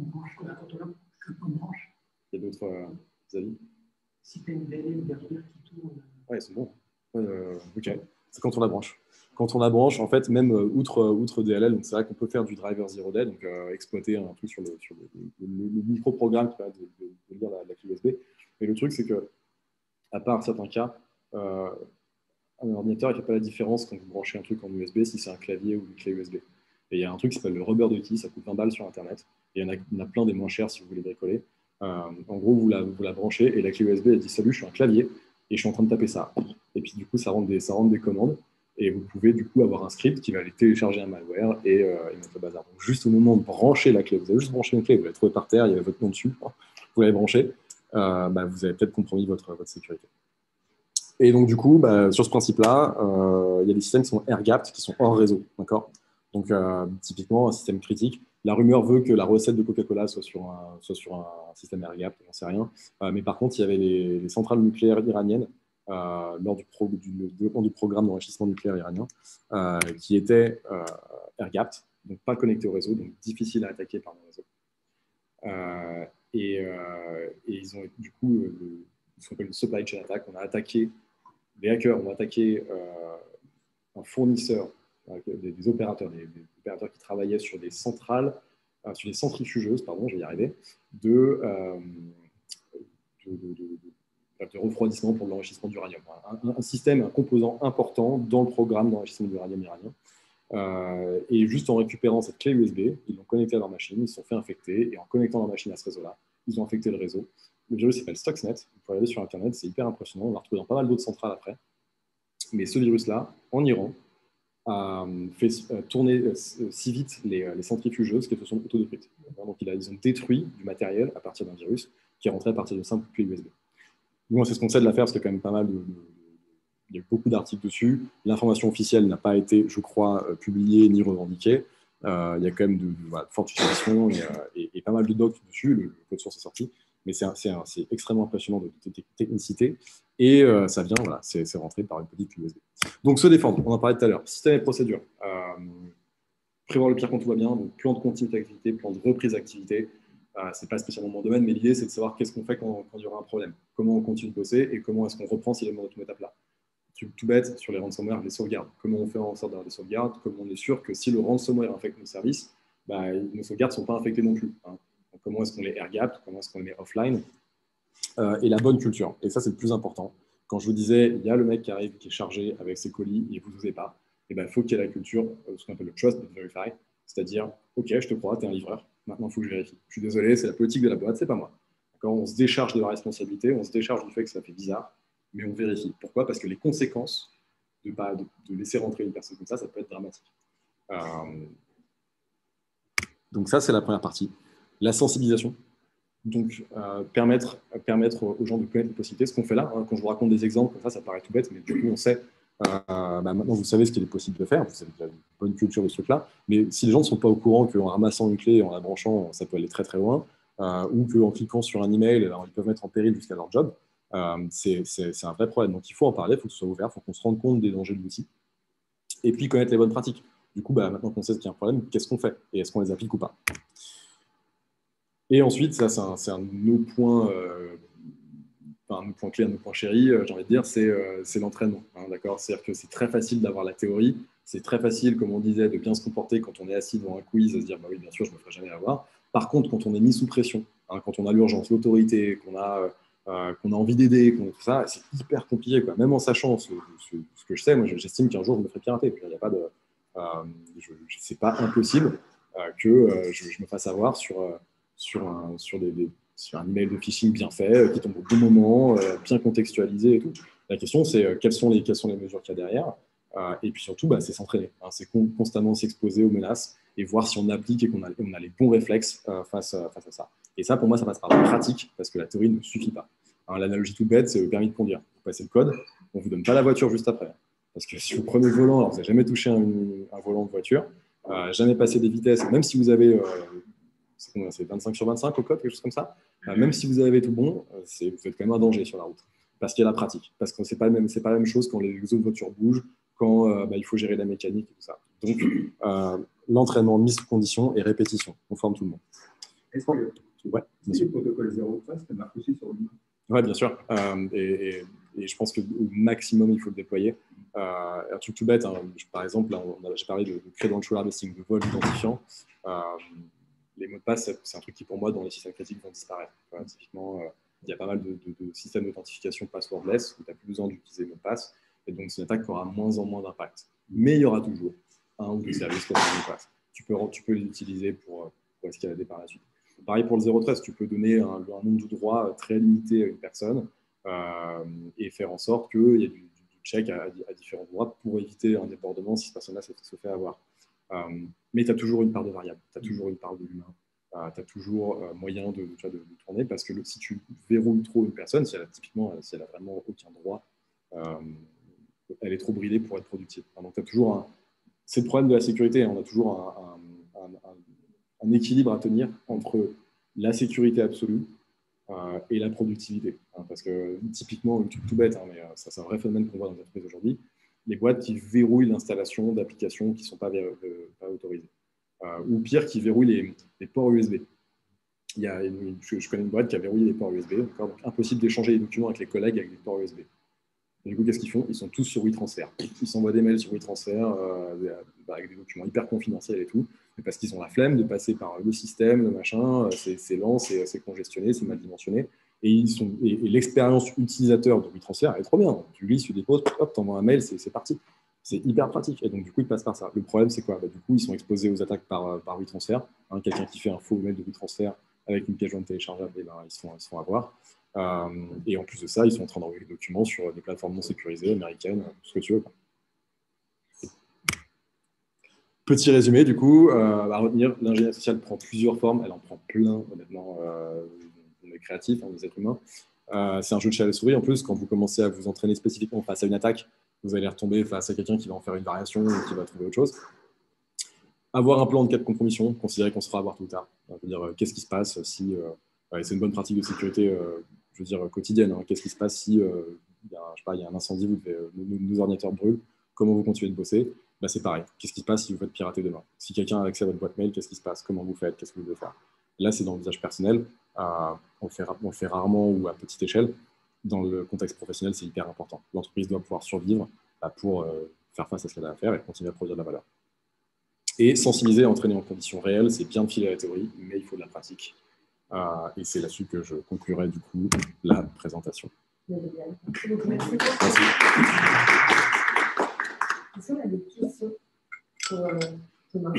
Il y a d'autres avis? Si tu as une VLM derrière qui tourne. Ouais, c'est bon. Ok. C'est quand on la branche. Quand on la branche, en fait, même outre DLL, donc c'est vrai qu'on peut faire du driver zero day, donc exploiter un truc sur le micro-programme qui permet de lire la clé USB. Mais le truc, c'est que, à part certains cas, un ordinateur ne fait pas la différence quand vous branchez un truc en USB si c'est un clavier ou une clé USB. Et il y a un truc qui s'appelle le rubber ducky, ça coûte 20 balles sur Internet. Et il y en a plein des moins chers si vous voulez bricoler. En gros, vous la branchez et la clé USB, elle dit salut, je suis un clavier et je suis en train de taper ça. Et puis du coup, ça rentre des commandes et vous pouvez du coup avoir un script qui va aller télécharger un malware et mettre le bazar. Donc juste au moment de brancher la clé, vous avez juste branché une clé, vous l'avez trouvée par terre, il y avait votre nom dessus, vous l'avez branché, vous avez peut-être compromis votre sécurité. Et donc, du coup, sur ce principe-là, il y a des systèmes qui sont air-gapped, qui sont hors réseau. D'accord. Donc, typiquement, un système critique. La rumeur veut que la recette de Coca-Cola soit sur un système air-gapped, j'en sais rien. Mais par contre, il y avait les centrales nucléaires iraniennes lors du développement du programme d'enrichissement nucléaire iranien qui étaient air-gapped, donc pas connectés au réseau, donc difficile à attaquer par le réseau. Et ils ont du coup ce qu'on appelle une supply chain attack. On a attaqué, les hackers ont attaqué un fournisseur, des opérateurs, des opérateurs qui travaillaient sur des centrales, sur des centrifugeuses, pardon, je vais y arriver, de refroidissement pour l'enrichissement d'uranium. Un système, un composant important dans le programme d'enrichissement d'uranium iranien. Et juste en récupérant cette clé USB, ils l'ont connectée à leur machine, ils se sont fait infecter, et en connectant leur machine à ce réseau-là, ils ont infecté le réseau. Le virus s'appelle Stuxnet, vous pouvez aller sur Internet, c'est hyper impressionnant, on l'a retrouvé dans pas mal d'autres centrales après. Mais ce virus-là, en Iran, a fait tourner si vite les centrifugeuses qu'elles se sont autodétruites. Donc ils ont détruit du matériel à partir d'un virus qui est rentré à partir de simples clés USB. Nous, c'est ce qu'on sait de l'affaire, parce qu'il y a quand même pas mal il y a beaucoup d'articles dessus. L'information officielle n'a pas été, je crois, publiée ni revendiquée. Il y a quand même de fortes suspicions et pas mal de docs dessus. Le code source est sorti. Mais c'est extrêmement impressionnant de technicité. Et ça vient, voilà, c'est rentré par une petite USB. Donc, se défendre, on en parlait tout à l'heure. Système et procédure. Prévoir le pire quand tout va bien. Donc, plan de continuité d'activité, plan de reprise d'activité. Ce n'est pas spécialement mon domaine, mais l'idée, c'est de savoir qu'est-ce qu'on fait quand il y aura un problème. Comment on continue de bosser et comment est-ce qu'on reprend si l'élément de tout est à plat. Tout bête, sur les ransomware, les sauvegardes. Comment on fait en sorte d'avoir des sauvegardes? Comment on est sûr que si le ransomware infecte nos services, nos sauvegardes ne sont pas infectées non plus. Donc, comment est-ce qu'on les air-gap? Comment est-ce qu'on les met offline? Et la bonne culture. Et ça, c'est le plus important. Quand je vous disais, il y a le mec qui arrive, qui est chargé avec ses colis et vous n'osez pas, il faut qu'il y ait la culture, ce qu'on appelle le trust but verify, c'est-à-dire, ok, je te crois, tu es un livreur, maintenant il faut que je vérifie. Je suis désolé, c'est la politique de la boîte, c'est pas moi. On se décharge de la responsabilité, on se décharge du fait que ça fait bizarre, mais on vérifie. Pourquoi? Parce que les conséquences de laisser rentrer une personne comme ça peut être dramatique. Donc ça, c'est la première partie. La sensibilisation. Donc, permettre aux gens de connaître les possibilités. Ce qu'on fait là, quand je vous raconte des exemples, comme ça paraît tout bête, mais du coup, on sait, maintenant, vous savez ce qu'il est possible de faire, vous avez une bonne culture de ce truc-là, mais si les gens ne sont pas au courant qu'en ramassant une clé et en la branchant, ça peut aller très très loin, ou qu'en cliquant sur un email, alors, ils peuvent mettre en péril jusqu'à leur job, c'est un vrai problème. Donc, il faut en parler, il faut que ce soit ouvert, il faut qu'on se rende compte des dangers de l'outil, et puis connaître les bonnes pratiques. Du coup, maintenant qu'on sait qu'il y a un problème, qu'est-ce qu'on fait? Et est-ce qu'on les applique ou pas? Et ensuite, ça, c'est un de nos points, un de nos points clés, un de nos points chéris, j'ai envie de dire, c'est l'entraînement. D'accord. C'est-à-dire que c'est très facile d'avoir la théorie, C'est très facile, comme on disait, de bien se comporter quand on est assis devant un quiz, à se dire, bah oui, bien sûr, je ne me ferai jamais avoir. Par contre, quand on est mis sous pression, hein, quand on a l'urgence, l'autorité, qu'on a envie d'aider, tout ça, c'est hyper compliqué, quoi. Même en sachant ce que je sais, moi, j'estime qu'un jour, je me ferai pirater. Il y a pas de, c'est pas impossible que je me fasse avoir sur un email de phishing bien fait, qui tombe au bon moment, bien contextualisé et tout. La question, c'est quelles sont les mesures qu'il y a derrière. Et puis surtout, bah, c'est s'entraîner. Hein, c'est constamment s'exposer aux menaces et voir si on applique et qu'on a les bons réflexes face à ça. Et ça, pour moi, ça passe par la pratique, parce que la théorie ne suffit pas. Hein, l'analogie toute bête, c'est le permis de conduire. Vous passez le code, on ne vous donne pas la voiture juste après. Parce que si vous prenez le volant, alors vous n'avez jamais touché un volant de voiture, jamais passé des vitesses, même si vous avez c'est 25 sur 25 au code, quelque chose comme ça, même si vous avez tout bon, vous êtes quand même un danger sur la route. Parce qu'il y a la pratique. Parce que ce n'est pas la même chose quand les autres voitures bougent, quand il faut gérer la mécanique et tout ça. Donc, l'entraînement, mise sous condition et répétition. On forme tout le monde. Est-ce que le protocole zéro trust marche aussi sur l'humain? Oui, bien sûr. Et je pense qu'au maximum, il faut le déployer. Un truc tout bête, hein, par exemple, j'ai parlé de credential harvesting, de vol identifiant. Les mots de passe, c'est un truc qui, pour moi, dans les systèmes critiques, vont disparaître. Typiquement, il y a pas mal de systèmes d'authentification passwordless où tu n'as plus besoin d'utiliser le mot de passe. Et donc, c'est une attaque qui aura moins en moins d'impact. Mais il y aura toujours un ou deux services qui auront un mot de passe. Tu peux les utiliser pour escalader par la suite. Pareil pour le zéro trust, tu peux donner un nombre de droits très limité à une personne et faire en sorte qu'il y ait du check à différents droits pour éviter un débordement si cette personne-là se fait avoir. Mais tu as toujours une part de variable, tu as toujours une part de l'humain, tu as toujours moyen de tourner parce que si tu verrouilles trop une personne, si elle a vraiment aucun droit, elle est trop bridée pour être productive. Donc, c'est le problème de la sécurité, on a toujours un équilibre à tenir entre la sécurité absolue et la productivité. Parce que typiquement, un truc tout bête, mais ça c'est un vrai phénomène qu'on voit dans les entreprises aujourd'hui, les boîtes qui verrouillent l'installation d'applications qui ne sont pas autorisées. Ou pire, qui verrouillent les ports USB. Je connais une boîte qui a verrouillé les ports USB, donc impossible d'échanger les documents avec les collègues avec des ports USB. Et du coup, qu'est-ce qu'ils font? Ils sont tous sur WeTransfer. Ils s'envoient des mails sur WeTransfer avec des documents hyper confidentiels et tout, mais parce qu'ils ont la flemme de passer par le système, le machin, c'est lent, c'est congestionné, c'est mal dimensionné. Et l'expérience utilisateur de WeTransfer est trop bien. Tu lis, tu déposes, hop, t'envoies un mail, c'est parti. C'est hyper pratique. Et donc, du coup, ils passent par ça. Le problème, c'est quoi? Du coup, ils sont exposés aux attaques par WeTransfer. Quelqu'un qui fait un faux mail de WeTransfer avec une pièce jointe téléchargeable, ils se font avoir. Et en plus de ça, ils sont en train d'envoyer des documents sur des plateformes non sécurisées, américaines, tout ce que tu veux. Petit résumé, du coup, à retenir, l'ingénierie sociale prend plusieurs formes, elle en prend plein, honnêtement, on est créatifs, on est êtres humains. C'est un jeu de chat à la souris, en plus, quand vous commencez à vous entraîner spécifiquement face à une attaque, vous allez retomber face à quelqu'un qui va en faire une variation ou qui va trouver autre chose. Avoir un plan de cas de compromission, considérer qu'on se fera avoir tout ou tard. C'est-à-dire, qu'est-ce qui se passe si... c'est une bonne pratique de sécurité, je veux dire, quotidienne. Qu'est-ce qui se passe si il y a un incendie, nos ordinateurs brûlent, comment vous continuez de bosser? C'est pareil. Qu'est-ce qui se passe si vous faites pirater demain? Si quelqu'un a accès à votre boîte mail, qu'est-ce qui se passe? Comment vous faites? Qu'est-ce que vous devez faire? Là, c'est dans le visage personnel. On le fait rarement ou à petite échelle. Dans le contexte professionnel, c'est hyper important. L'entreprise doit pouvoir survivre pour faire face à ce qu'elle a à faire et continuer à produire de la valeur. Et sensibiliser, entraîner en conditions réelles, c'est bien de filer la théorie, mais il faut de la pratique. Et c'est là-dessus que je conclurai du coup la présentation. Merci beaucoup. Merci. Est-ce qu'on a des questions pour Thomas?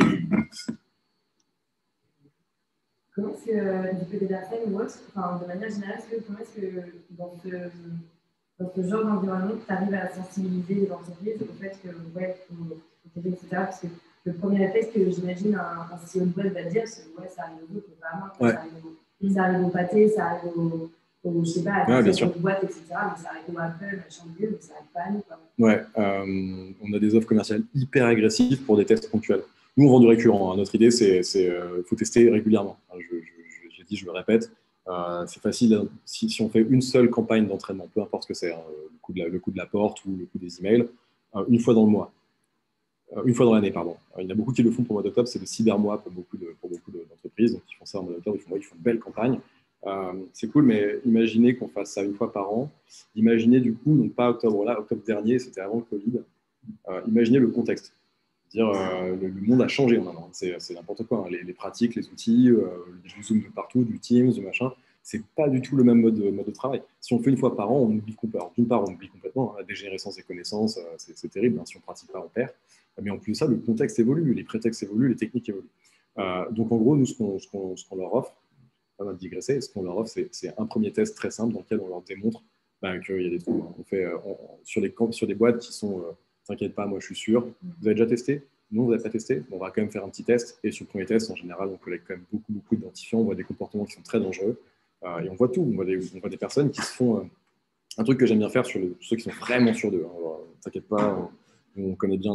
Comment est-ce que du côté d'Arsène ou autre, de manière générale, comment est-ce que dans ce genre d'environnement, tu arrives à sensibiliser les entreprises au fait que faut protéger, etc. Parce que le premier réflexe que j'imagine un CEO de boîte va dire, c'est ça arrive aux autres, ça arrive au pâté, ça arrive au je sais pas, à des boîtes, etc. Mais ça arrive au Apple, machin de mais ça arrive pas à nous. Ouais, on a des offres commerciales hyper agressives pour des tests ponctuels. Nous, on vend du récurrent. Notre idée, c'est faut tester régulièrement. J'ai dit, je le répète, c'est facile. Si on fait une seule campagne d'entraînement, peu importe ce que c'est, le coup de la porte ou le coup des emails, une fois dans le mois. Une fois dans l'année, pardon. Il y en a beaucoup qui le font pour le mois d'octobre, c'est le cybermois pour beaucoup d'entreprises. Donc, ils font ça en mois d'octobre, ils font une belle campagne. C'est cool, mais imaginez qu'on fasse ça une fois par an. Imaginez du coup, donc pas octobre là, octobre dernier, c'était avant le Covid. Imaginez le contexte. Dire, le monde a changé en un an. C'est n'importe quoi. Hein. Les pratiques, les outils, du Zoom de partout, du Teams, du machin, c'est pas du tout le même mode de travail. Si on le fait une fois par an, on oublie complètement. D'une part, on oublie complètement. Hein, la dégénérescence des connaissances, c'est terrible. Hein, si on ne pratique pas, on perd. Mais en plus de ça, le contexte évolue, les prétextes évoluent, les techniques évoluent. Donc en gros, nous, ce qu'on leur offre, pas mal digresser, ce qu'on leur offre, c'est un premier test très simple dans lequel on leur démontre qu'il y a des trous. On fait sur des boîtes qui sont t'inquiète pas, moi je suis sûr. Vous avez déjà testé? Non, vous n'avez pas testé? Bon, on va quand même faire un petit test. Et sur le premier test, en général, on collecte quand même beaucoup d'identifiants. On voit des comportements qui sont très dangereux. Et on voit tout. On voit des personnes qui se font. Un truc que j'aime bien faire sur ceux qui sont vraiment sûrs d'eux. Hein. T'inquiète pas, on connaît bien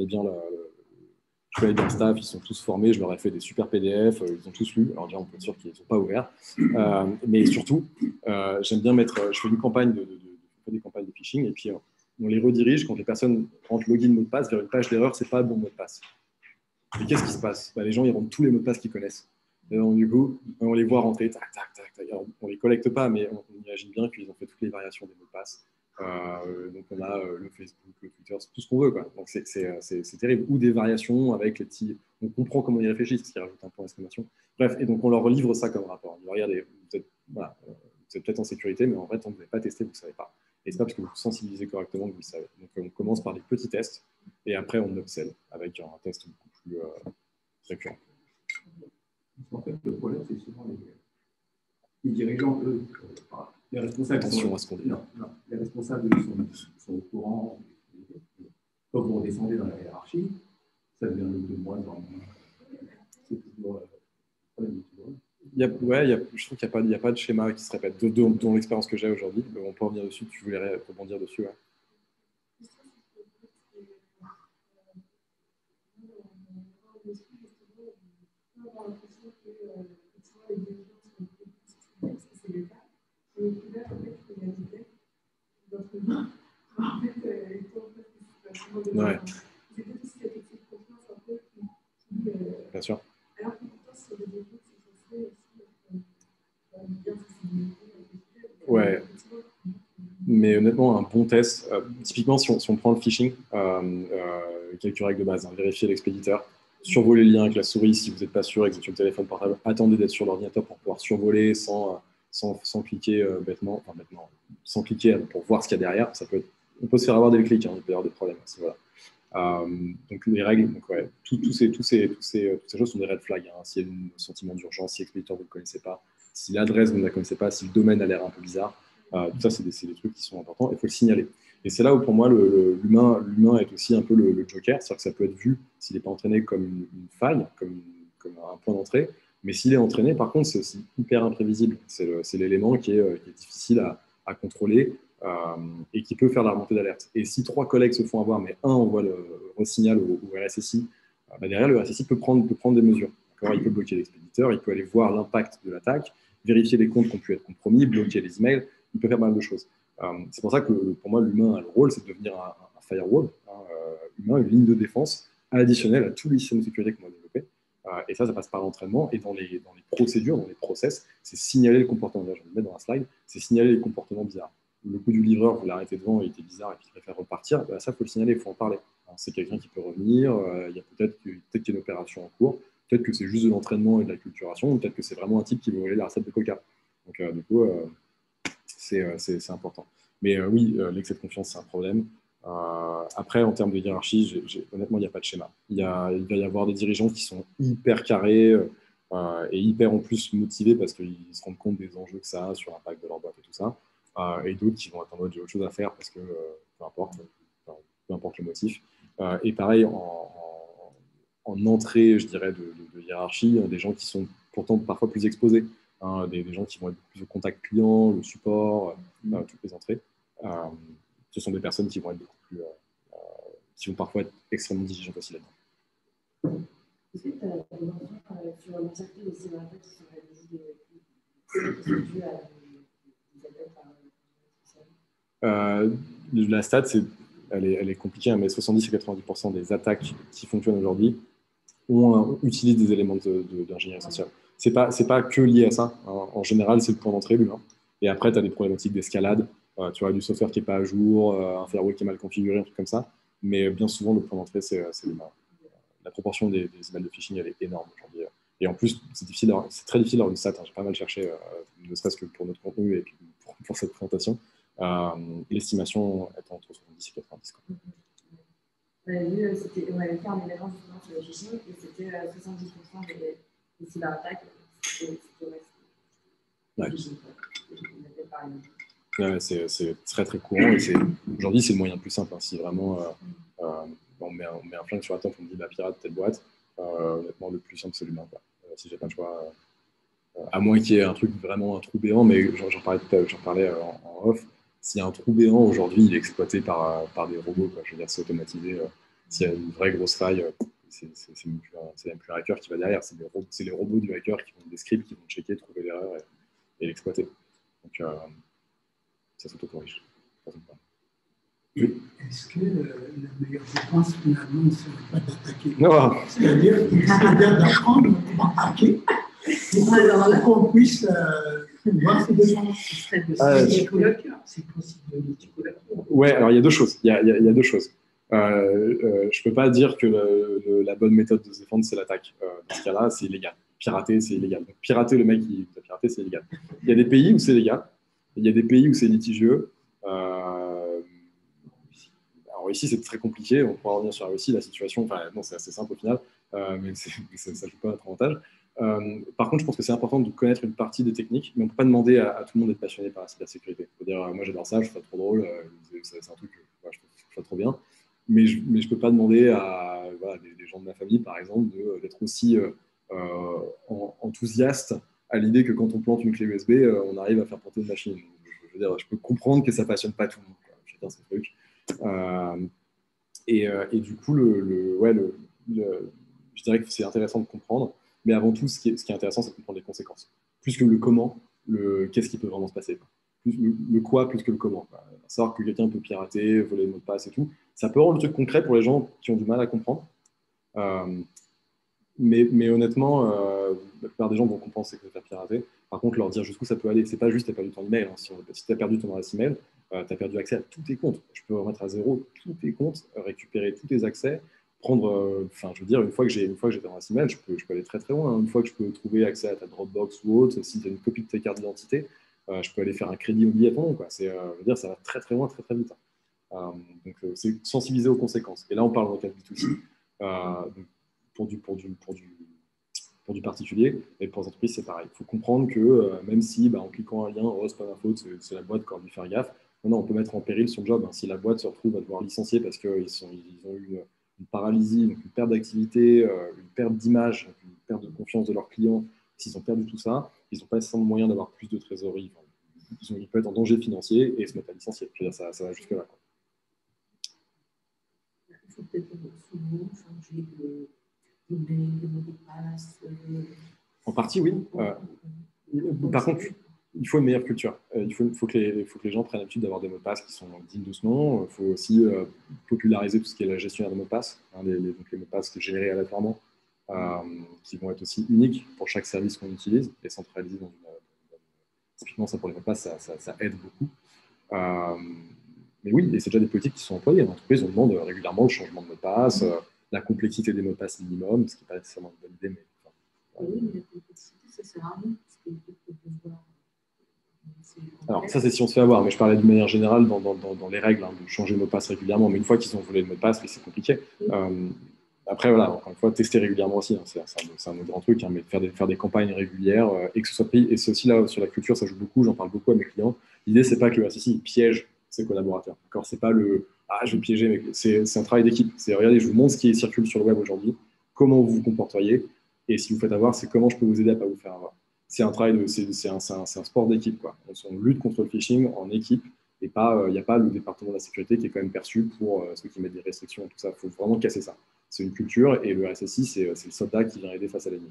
je connais bien le staff, ils sont tous formés, je leur ai fait des super PDF, ils ont tous lu. Alors déjà, on peut être sûr qu'ils ne sont pas ouverts. Mais surtout, j'aime bien je fais une campagne des campagnes de phishing et puis on les redirige quand les personnes rentrent login mot de passe vers une page d'erreur, c'est pas le bon mot de passe. Et qu'est-ce qui se passe? Les gens, ils rentrent tous les mots de passe qu'ils connaissent. Et donc, du coup, on les voit rentrer, tac, tac, tac, tac. Alors, on les collecte pas, mais on imagine bien qu'ils ont fait toutes les variations des mots de passe. Donc, on a le Facebook, le Twitter, c'est tout ce qu'on veut, quoi. Donc, c'est terrible. Ou des variations avec les petits. On comprend comment ils réfléchissent, parce qu'ils rajoutent un point d'exclamation. Bref, et donc, on leur livre ça comme rapport. Regardez, vous êtes peut-être en sécurité, mais en fait, tant que vous n'avez pas testé, vous ne savez pas. Et c'est pas parce que vous vous sensibilisez correctement que vous le savez. Donc, on commence par des petits tests et après, on upsell avec un test beaucoup plus récurrent. En fait, le problème, c'est souvent les dirigeants, eux, les responsables. Attention à ce qu'on dit. Non, les responsables sont au courant. Quand vous redescendez dans la hiérarchie, ça devient de moins en moins. C'est toujours le problème. Je trouve qu'il n'y a pas de schéma qui se répète. Dans l'expérience que j'ai aujourd'hui, on peut revenir dessus, tu voulais rebondir dessus. Ouais. Ouais. Bien sûr. Ouais. Mais honnêtement, un bon test, typiquement si on prend le phishing, quelques règles de base, hein, vérifier l'expéditeur, survoler les liens avec la souris si vous n'êtes pas sûr et que vous êtes sur le téléphone portable, attendez d'être sur l'ordinateur pour pouvoir survoler sans cliquer bêtement, sans cliquer pour voir ce qu'il y a derrière. On peut se faire avoir des clics, hein, il peut y avoir des problèmes. Voilà. Donc les règles, donc ouais, toutes ces choses sont des red flags. Hein. S'il y a un sentiment d'urgence, si l'expéditeur vous ne le connaissez pas, si l'adresse vous ne la connaissez pas, si le domaine a l'air un peu bizarre, tout ça c'est des trucs qui sont importants. Il faut le signaler. Et c'est là où pour moi l'humain est aussi un peu le joker, c'est-à-dire que ça peut être vu s'il n'est pas entraîné comme une faille, comme un point d'entrée, mais s'il est entraîné, par contre, c'est aussi hyper imprévisible. C'est l'élément qui est difficile à contrôler. Et qui peut faire la remontée d'alerte. Et si 3 collègues se font avoir, mais un envoie le signal au RSSI, derrière, le RSSI peut prendre des mesures. Il peut bloquer l'expéditeur, il peut aller voir l'impact de l'attaque, vérifier les comptes qui ont pu être compromis, bloquer les emails, il peut faire pas mal de choses. C'est pour ça que pour moi, l'humain a le rôle, c'est de devenir un firewall humain, une ligne de défense additionnelle à tous les systèmes de sécurité qu'on a développés. Et ça passe par l'entraînement. Et dans les procédures, dans les process, c'est signaler le comportement. Là, je vais le mettre dans un slide, c'est signaler les comportements bizarres. Le coup du livreur, vous l'arrêtez devant, il était bizarre et puis il préfère repartir, ça, il faut le signaler, il faut en parler. C'est quelqu'un qui peut revenir, il y a peut-être qu'il y a une opération en cours, peut-être que c'est juste de l'entraînement et de la culturation, peut-être que c'est vraiment un type qui veut voler la recette de coca. Donc, du coup, c'est important. Mais oui, l'excès de confiance, c'est un problème. Après, en termes de hiérarchie, honnêtement, il n'y a pas de schéma. Il va y avoir des dirigeants qui sont hyper carrés et hyper en plus motivés parce qu'ils se rendent compte des enjeux que ça a sur l'impact de leur boîte et tout ça. Et d'autres qui vont être en mode j'ai autre chose à faire parce que peu importe le motif. Et pareil, en entrée, je dirais, de hiérarchie, des gens qui sont pourtant parfois plus exposés, hein, des gens qui vont être plus au contact client, le support, toutes les entrées. Ce sont des personnes qui vont être beaucoup plus, qui vont parfois être extrêmement diligentes aussi là-dedans. Est-ce que tu as des informations sur l'entièreté des cyberattaques qui sont réalisées qui sont dues à des attaques par la stat, elle est compliquée, hein, mais 70 à 90% des attaques qui fonctionnent aujourd'hui utilisent des éléments d'ingénierie sociale. C'est pas que lié à ça. Hein. En général, c'est le point d'entrée, l'humain. Et après, tu as des problématiques d'escalade, tu vois, du software qui n'est pas à jour, un firewall qui est mal configuré, un truc comme ça. Mais bien souvent, le point d'entrée, c'est l'humain. la proportion des emails de phishing, elle est énorme aujourd'hui. Et en plus, c'est très difficile d'avoir une stat. Hein. J'ai pas mal cherché, ne serait-ce que pour notre contenu et puis pour cette présentation. L'estimation est entre 70 et 90. Quoi. On avait fait un événement justement sur le phishing et c'était 70% des cyberattaques. C'était ouais. Ouais, c'est très très courant et aujourd'hui c'est le moyen le plus simple. Hein. Si vraiment on met un flingue sur la table, on me dit bah, pirate telle boîte, honnêtement le plus simple c'est l'humain. Si j'ai pas le choix, à moins qu'il y ait un truc vraiment un trou béant, mais j'en parlais en off. S'il y a un trou béant aujourd'hui, il est exploité par des robots. Quoi. Je veux dire, c'est automatisé. S'il y a une vraie grosse faille, c'est même plus un hacker qui va derrière. C'est les robots du hacker qui font des scripts, qui vont checker, trouver l'erreur et l'exploiter. Donc, ça s'auto-corrige. Oui. Est-ce que la meilleure défense, finalement, ne serait pas d'attaquer? Non. C'est-à-dire qu'il serait bien d'apprendre comment hacker pour qu'on puisse pouvoir se défendre. C'est possible de multicolore. Ouais, alors il y a deux choses. Il y a deux choses. Je peux pas dire que la bonne méthode de se défendre, c'est l'attaque. Dans ce cas-là, c'est illégal. Pirater, c'est illégal. Donc, pirater le mec qui vous a piraté, c'est illégal. Il y a des pays où c'est légal. Il y a des pays où c'est litigieux. Alors ici, c'est très compliqué. On pourra revenir sur la Russie. La situation, enfin, non, c'est assez simple au final, mais ça ne joue pas à notre avantage. Par contre, je pense que c'est important de connaître une partie des techniques, mais on ne peut pas demander à tout le monde d'être passionné par la cybersécurité. Il faut dire, moi j'adore ça, je trouve ça trop drôle, c'est un truc que je trouve ça trop bien, mais je ne peux pas demander à des gens de ma famille, par exemple, d'être aussi enthousiastes à l'idée que quand on plante une clé USB, on arrive à faire planter une machine. Je veux dire, je peux comprendre que ça ne passionne pas tout le monde. Chacun son truc. Et du coup, je dirais que c'est intéressant de comprendre, mais avant tout, ce qui est intéressant, c'est de comprendre les conséquences. Plus que le comment, qu'est-ce qui peut vraiment se passer. Plus le quoi, plus que le comment. Savoir que quelqu'un peut pirater, voler le mot de passe et tout, ça peut rendre le truc concret pour les gens qui ont du mal à comprendre. Mais honnêtement, la plupart des gens vont comprendre c'est que tu as piraté. Par contre, leur dire jusqu'où ça peut aller, c'est pas juste tu as perdu ton email. Hein. Si tu as perdu ton adresse email, tu as perdu accès à tous tes comptes. Je peux remettre à zéro tous tes comptes, récupérer tous tes accès, prendre. Je veux dire, une fois que j'ai ton adresse email, je peux aller très très loin. Hein. Une fois que je peux trouver accès à ta Dropbox ou autre, si tu as une copie de ta carte d'identité, je peux aller faire un crédit immobilier à ton nom. Quoi. Je veux dire, ça va très très loin, très très vite. Donc, c'est sensibiliser aux conséquences. Et là, on parle dans le cas de B2C. Donc, pour du particulier, et pour les entreprises, c'est pareil. Il faut comprendre que même si, en cliquant un lien, oh, c'est pas ma faute, c'est la boîte qui a dû faire gaffe, non, on peut mettre en péril son job. Hein. Si la boîte se retrouve à devoir licencier parce qu'ils ont eu une paralysie, donc une perte d'activité, une perte d'image, une perte de confiance de leurs clients, s'ils ont perdu tout ça, ils n'ont pas nécessairement moyen d'avoir plus de trésorerie. Enfin, ils peuvent être en danger financier et se mettre à licencier. Je veux dire, ça va jusque-là. Il faut peut-être souvent changer des mots de passe. En partie, oui. Par contre, il faut une meilleure culture. Il faut que les gens prennent l'habitude d'avoir des mots de passe qui sont dignes de ce nom. Il faut aussi populariser tout ce qui est la gestion des mots de passe, hein, donc les mots de passe générés aléatoirement, qui vont être aussi uniques pour chaque service qu'on utilise et centralisés dans une. Typiquement, ça pour les mots de passe, ça aide beaucoup. Mais oui, et c'est déjà des politiques qui sont employées. L'entreprise, on demande régulièrement le changement de mot de passe, la complexité des mots de passe minimum, ce qui n'est pas nécessairement une bonne idée, mais. Oui, mais la complexité, ça sert à rien. Alors, ça, c'est si on se fait avoir, mais je parlais d'une manière générale dans les règles, hein, de changer le mot de passe régulièrement. Mais une fois qu'ils ont volé le mot de passe, c'est compliqué. Après, voilà, encore une fois, tester régulièrement aussi, hein, c'est un autre grand truc, hein, mais faire des campagnes régulières et que ce soit pris. Et c'est aussi là, sur la culture, ça joue beaucoup, j'en parle beaucoup à mes clients. L'idée, c'est pas que le RSSI piège ses collaborateurs. D'accord, c'est pas je vais piéger, mais c'est un travail d'équipe. C'est regardez, je vous montre ce qui circule sur le web aujourd'hui, comment vous vous comporteriez, et si vous faites avoir, c'est comment je peux vous aider à pas vous faire avoir. C'est un travail, c'est un sport d'équipe, quoi. On lutte contre le phishing en équipe, et pas, il n'y a pas le département de la sécurité qui est quand même perçu pour ceux qui mettent des restrictions et tout ça. Il faut vraiment casser ça. C'est une culture, et le RSSI, c'est le soldat qui vient aider face à l'ennemi.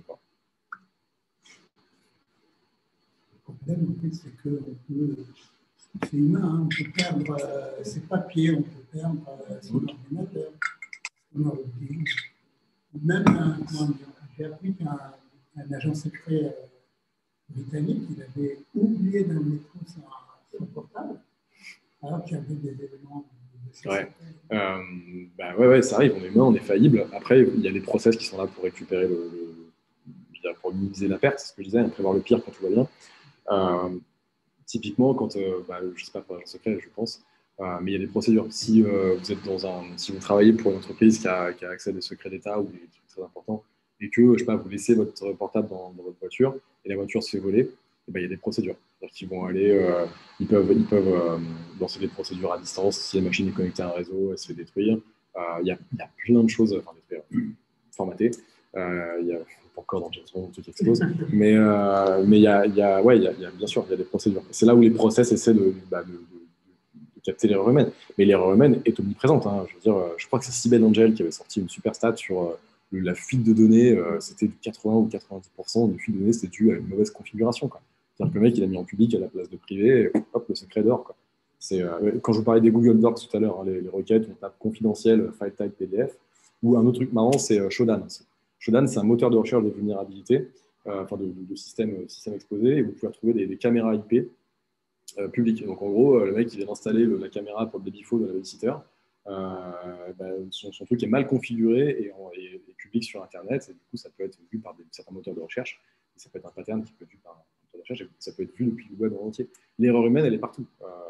Le problème, en fait, c'est que c'est humain, hein, on peut perdre ses papiers, on peut perdre son ordinateur, son ordi. Même, j'ai appris qu'un agent secret britannique, il avait oublié dans le métro son portable, alors qu'il y avait des éléments de Ouais. Ouais, ça arrive, on est humain, on est faillible. Après, il y a les process qui sont là pour récupérer pour minimiser la perte, c'est ce que je disais, prévoir le pire quand tout va bien. Typiquement, quand, je ne sais pas pour un secret, je pense, mais il y a des procédures. Si si vous travaillez pour une entreprise qui a accès à des secrets d'État ou des trucs très importants, et que, je sais pas, vous laissez votre portable dans votre voiture et la voiture se fait voler, et ben, il y a des procédures. C'est-à-dire qu'ils vont aller, ils peuvent lancer des procédures à distance. Si la machine est connectée à un réseau, elle se fait détruire. Il y a plein de choses, enfin détruire, formater. Il y a pas encore dans James Bond, un truc qui explose. Mais il y a, bien sûr, il y a des procédures. C'est là où les process essaient de capter l'erreur humaine. Mais l'erreur humaine est omniprésente. Hein. Je veux dire, je crois que c'est Sibel Angel qui avait sorti une super stat sur la fuite de données. C'était du 80 ou 90% de fuite de données, c'était dû à une mauvaise configuration. C'est-à-dire que le mec, il a mis en public à la place de privé, et hop, le secret d'or. Quand je vous parlais des Google Docs tout à l'heure, hein, les requêtes, on tape confidentiel, file type PDF. Ou un autre truc marrant, c'est Shodan. Shodan, c'est un moteur de recherche de vulnérabilité, de systèmes exposés, et vous pouvez retrouver des caméras IP publiques. Donc en gros, le mec qui vient d'installer la caméra pour le baby-phone de la babysitter, son truc est mal configuré et public sur Internet, et du coup ça peut être vu par certains moteurs de recherche, et ça peut être un pattern qui peut être vu par un moteur de recherche, et ça peut être vu depuis le web en entier. L'erreur humaine, elle est partout.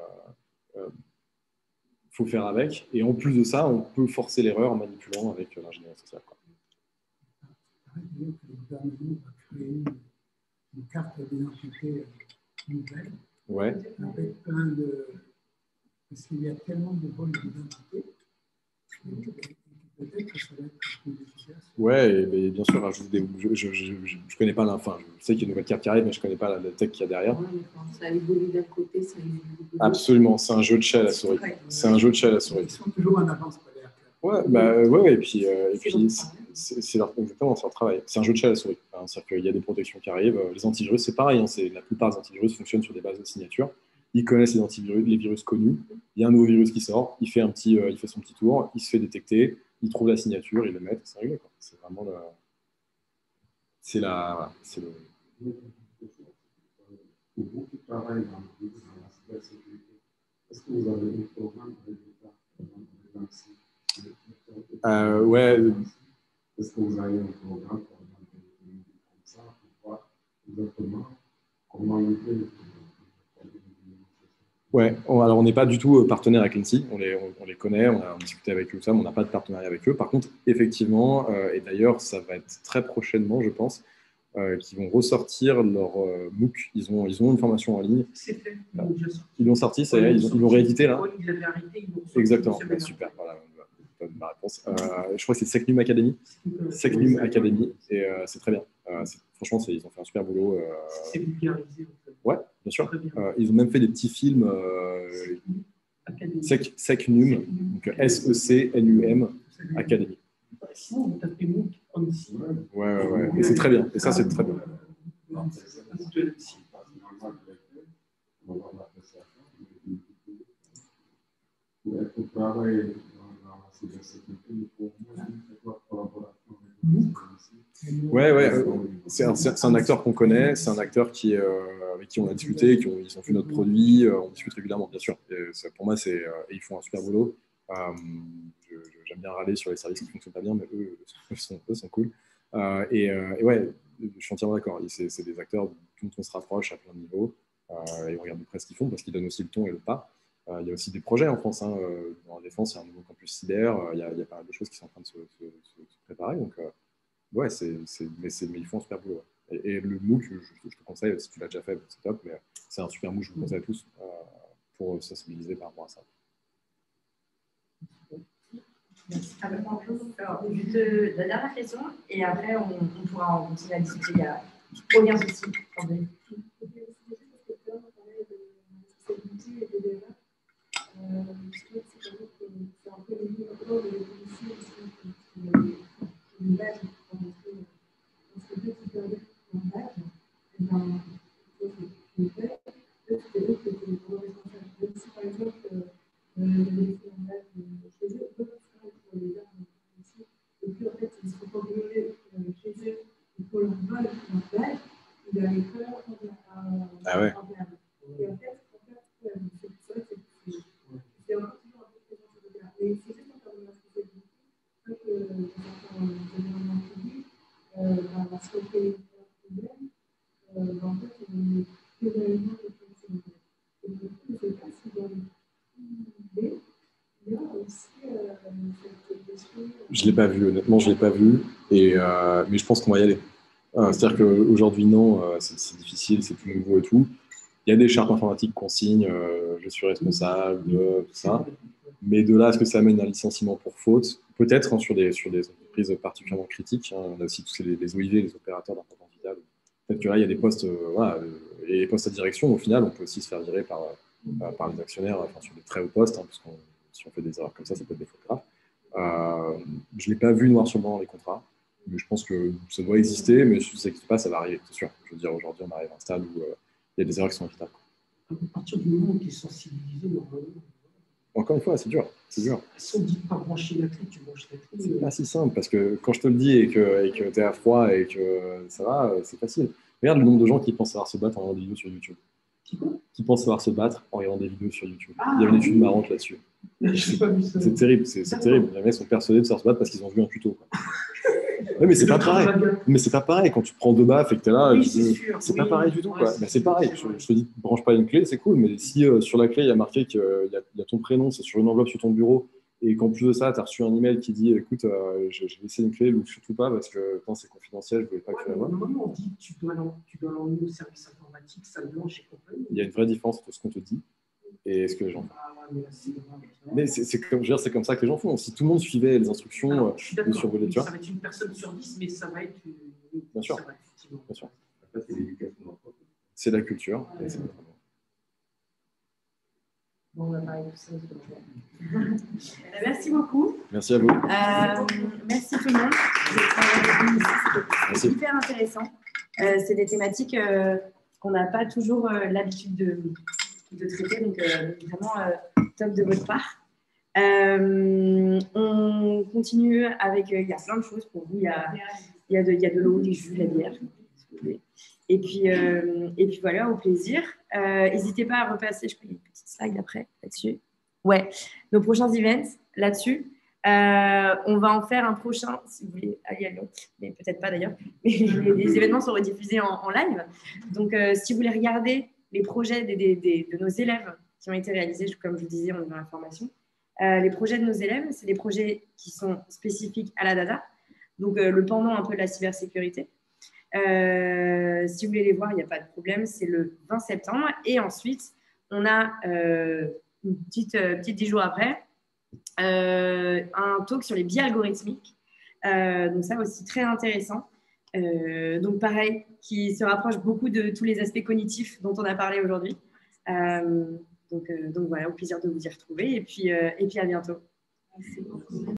Faut faire avec, et en plus de ça, on peut forcer l'erreur en manipulant avec l'ingénierie sociale. Que le gouvernement va créer une carte d'identité nouvelle. Ouais. Avec plein de. Parce qu'il y a tellement de vols d'identité. Peut-être que ça va être plus efficace. Ouais, et bien sûr, je connais pas enfin, je sais qu'il y a une nouvelle carte qui arrive, mais je connais pas la tech qu'il y a derrière. Ouais, ça évolue d'un côté, ça évolue de l'autre. Absolument, c'est un jeu de chat à la souris. C'est un jeu de chat à la souris. Ils sont toujours en avance, pas l'air. Ouais, et puis c'est exactement, c'est leur travail. C'est un jeu de chat à la souris. Hein, c'est-à-dire qu'il y a des protections qui arrivent. Les antivirus, c'est pareil. Hein, la plupart des antivirus fonctionnent sur des bases de signature. Ils connaissent les virus connus. Il y a un nouveau virus qui sort. Il fait son petit tour. Il se fait détecter. Il trouve la signature. Il le met. C'est réglé. C'est vraiment c'est le. Pour vous qui travaillez dans la cybersécurité, est-ce que vous avez un programme avec l'État? Ouais. Est-ce que vous avez un programme comme ça pour voir exactement comment lutter le problème? Ouais, alors on n'est pas du tout partenaire avec l'INSEE, on les connaît, on a discuté avec eux, ça, mais on n'a pas de partenariat avec eux. Par contre, effectivement, et d'ailleurs, ça va être très prochainement, je pense, qu'ils vont ressortir leur MOOC. Ils ont une formation en ligne. C'est fait. Ils l'ont sorti, ça y est, ils l'ont réédité là. Ils l'avaient arrêté, ils l'ont sorti. Exactement, super, voilà, ma réponse. Je crois que c'est Secnum Academy. Secnum Academy, et c'est très bien. Franchement, ils ont fait un super boulot. C'est vulgarisé. Ouais, bien sûr. Ils ont même fait des petits films Secnum, donc SECNUM Academy. Sinon, on tape MOOC en ici. Ouais. Et c'est très bien. Et ça, c'est très bien. Pour être travailler dans la cybersécurité, il faut au moins une collaboration avec le Ouais. C'est un acteur qu'on connaît, c'est un acteur avec qui on a discuté, ils ont fait notre produit, on discute régulièrement, bien sûr. Pour moi, ils font un super boulot. J'aime bien râler sur les services qui ne fonctionnent pas bien, mais eux sont cool. Et ouais, je suis entièrement d'accord. C'est des acteurs dont on se rapproche à plein de niveaux. Et on regarde de près ce qu'ils font parce qu'ils donnent aussi le ton et le pas. Il y a aussi des projets en France. Hein, dans la défense, il y a un nouveau campus cyber. Il y a pas mal de choses qui sont en train de se préparer. Donc, ouais, mais ils font un super boulot. Ouais. Et le MOOC, je te conseille, si tu l'as déjà fait, c'est top, mais c'est un super MOOC, je vous conseille à tous pour sensibiliser par rapport à ça. Merci. Alors, juste la dernière question, et après, on pourra en continuer à discuter. Il n'y a aucun souci. Ah ouais. parce qu'on fait un problème, en fait, on est que dans les mains de personnes. Et du coup, je ne sais pas si dans l'idée, il y a aussi cette question. Je ne l'ai pas vu, honnêtement, je ne l'ai pas vu, mais je pense qu'on va y aller. C'est-à-dire qu'aujourd'hui, non, c'est difficile, c'est tout nouveau et tout. Il y a des chartes informatiques qu'on signe, je suis responsable, tout ça. Mais de là à ce que ça amène un licenciement pour faute, peut-être sur des entreprises particulièrement critiques, on a aussi tous les OIV, les opérateurs d'importance vitale. Peut-être que là, il y a des postes, et les postes à direction, au final, on peut aussi se faire virer par les actionnaires, sur des très hauts postes, parce que si on fait des erreurs comme ça peut être des fautes graves. Je ne l'ai pas vu noir sur blanc dans les contrats, mais je pense que ça doit exister, mais si ça n'existe pas, ça va arriver, c'est sûr. Je veux dire, aujourd'hui, on arrive à un stade où il y a des erreurs qui sont évitables. À partir du moment où tu es sensibilisé, normalement. Encore une fois, c'est dur. Si on ne dit pas brancher la clé, tu branches la clé. C'est pas si simple, parce que quand je te le dis et que tu es à froid et que ça va, c'est facile. Regarde le nombre de gens qui pensent savoir se battre en regardant des vidéos sur YouTube. Qui pensent savoir se battre en regardant des vidéos sur YouTube. Il y a une étude marrante là-dessus. C'est terrible, c'est terrible. Les mecs sont persuadés de savoir se battre parce qu'ils ont vu un tuto. Ouais, mais c'est pas pareil. Mais c'est pas pareil quand tu prends deux baffes et que t'es là. Oui, c'est pas pareil du tout. Quoi. Mais c'est pareil. Je te dis, branche pas une clé, c'est cool. Mais si sur la clé il y a marqué qu'il y a ton prénom, c'est sur une enveloppe sur ton bureau, et qu'en plus de ça, tu as reçu un email qui dit, écoute, j'ai laissé une clé, l'ouvre surtout pas parce que c'est confidentiel, je voulais pas que tu la vois. Normalement, on dit que tu dois l'emmener au service informatique, salle blanche et compagnie. Il y a une vraie différence entre ce qu'on te dit et ce que les gens font. Mais c'est comme ça que les gens font. Si tout le monde suivait les instructions de survoler, tu vois. Ça va être une personne sur 10, mais ça va être. Bien sûr. Bien sûr. Après, c'est l'éducation d'entreprise. C'est la culture. Bon, on va parler de tout ça. Merci beaucoup. Merci à vous. Merci tout le monde. C'était hyper intéressant. C'est des thématiques qu'on n'a pas toujours l'habitude de traiter, donc vraiment top de votre part. On continue avec, il y a plein de choses pour vous. Il y a de l'eau, des jus, la bière, si vous voulez. Et puis voilà, au plaisir. N'hésitez pas à repasser, je crois qu'il y a une petite slide après là-dessus. Ouais, nos prochains events là-dessus. On va en faire un prochain, si vous voulez aller à Lyon, mais peut-être pas d'ailleurs. Mais les événements sont rediffusés en live. Donc, si vous voulez regarder les projets de nos élèves qui ont été réalisés, comme je vous disais, on est dans la formation. Les projets de nos élèves, c'est des projets qui sont spécifiques à la data, donc le pendant un peu de la cybersécurité. Si vous voulez les voir, il n'y a pas de problème, c'est le 20 septembre. Et ensuite, on a une petite 10 jours après, un talk sur les biais algorithmiques. Donc ça aussi, très intéressant. Donc pareil, qui se rapproche beaucoup de tous les aspects cognitifs dont on a parlé aujourd'hui. Donc voilà, au plaisir de vous y retrouver. Et puis à bientôt. Merci beaucoup.